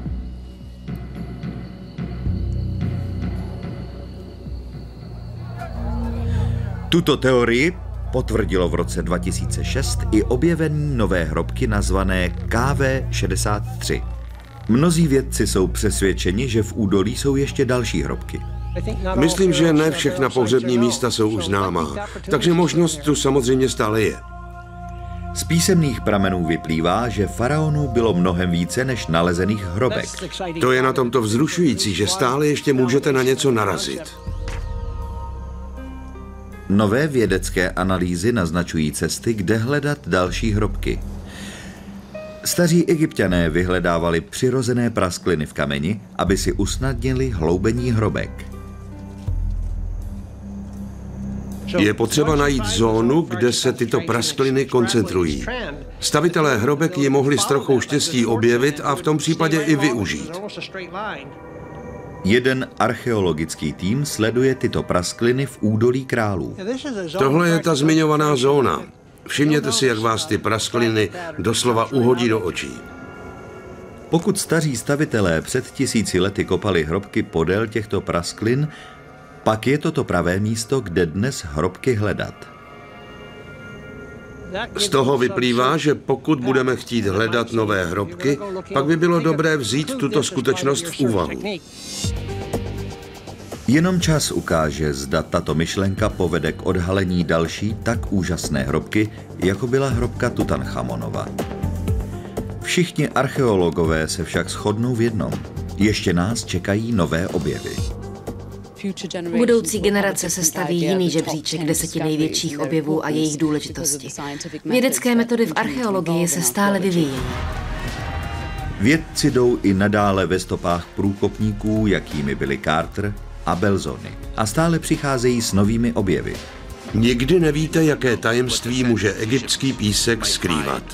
[SPEAKER 1] Tuto teorii potvrdilo v roce dva tisíce šest i objevení nové hrobky nazvané K V šedesát tři. Mnozí vědci jsou přesvědčeni, že v údolí jsou ještě další hrobky.
[SPEAKER 4] Myslím, že ne všechna pohřební místa jsou už známá, takže možnost tu samozřejmě stále je.
[SPEAKER 1] Z písemných pramenů vyplývá, že faraonů bylo mnohem více než nalezených hrobek.
[SPEAKER 4] To je na tomto vzrušující, že stále ještě můžete na něco narazit.
[SPEAKER 1] Nové vědecké analýzy naznačují cesty, kde hledat další hrobky. Staří Egypťané vyhledávali přirozené praskliny v kameni, aby si usnadnili hloubení hrobek.
[SPEAKER 4] Je potřeba najít zónu, kde se tyto praskliny koncentrují. Stavitelé hrobek ji mohli s trochou štěstí objevit a v tom případě i využít.
[SPEAKER 1] Jeden archeologický tým sleduje tyto praskliny v údolí králů.
[SPEAKER 4] Tohle je ta zmiňovaná zóna. Všimněte si, jak vás ty praskliny doslova uhodí do očí.
[SPEAKER 1] Pokud staří stavitelé před tisíci lety kopali hrobky podél těchto prasklin, pak je toto pravé místo, kde dnes hrobky hledat.
[SPEAKER 4] Z toho vyplývá, že pokud budeme chtít hledat nové hrobky, pak by bylo dobré vzít tuto skutečnost v úvahu.
[SPEAKER 1] Jenom čas ukáže, zda tato myšlenka povede k odhalení další tak úžasné hrobky, jako byla hrobka Tutanchamonova. Všichni archeologové se však shodnou v jednom. Ještě nás čekají nové objevy.
[SPEAKER 3] Budoucí generace se staví jiný žebříček deseti největších objevů a jejich důležitosti. Vědecké metody v archeologii se stále vyvíjejí.
[SPEAKER 1] Vědci jdou i nadále ve stopách průkopníků, jakými byli Carter a Belzoni, a stále přicházejí s novými objevy.
[SPEAKER 4] Nikdy nevíte, jaké tajemství může egyptský písek skrývat.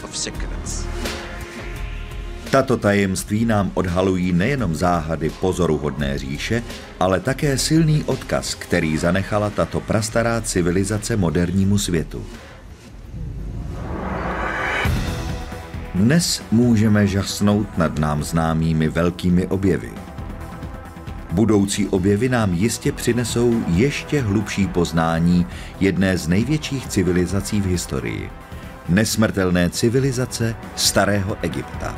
[SPEAKER 1] Tato tajemství nám odhalují nejenom záhady pozoruhodné říše, ale také silný odkaz, který zanechala tato prastará civilizace modernímu světu. Dnes můžeme žasnout nad nám známými velkými objevy. Budoucí objevy nám jistě přinesou ještě hlubší poznání jedné z největších civilizací v historii. Nesmrtelné civilizace starého Egypta.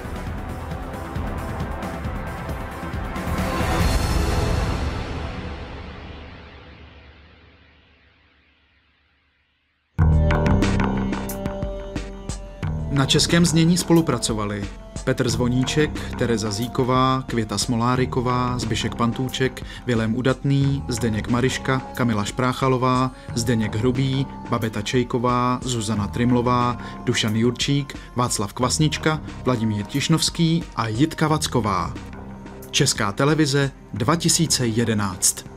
[SPEAKER 2] Na českém znění spolupracovali Petr Zvoníček, Tereza Zíková, Květa Smoláriková, Zbyšek Pantůček, Vilém Udatný, Zdeněk Mariška, Kamila Špráchalová, Zdeněk Hrubý, Babeta Čejková, Zuzana Trimlová, Dušan Jurčík, Václav Kvasnička, Vladimír Tišnovský a Jitka Vacková. Česká televize dva tisíce jedenáct.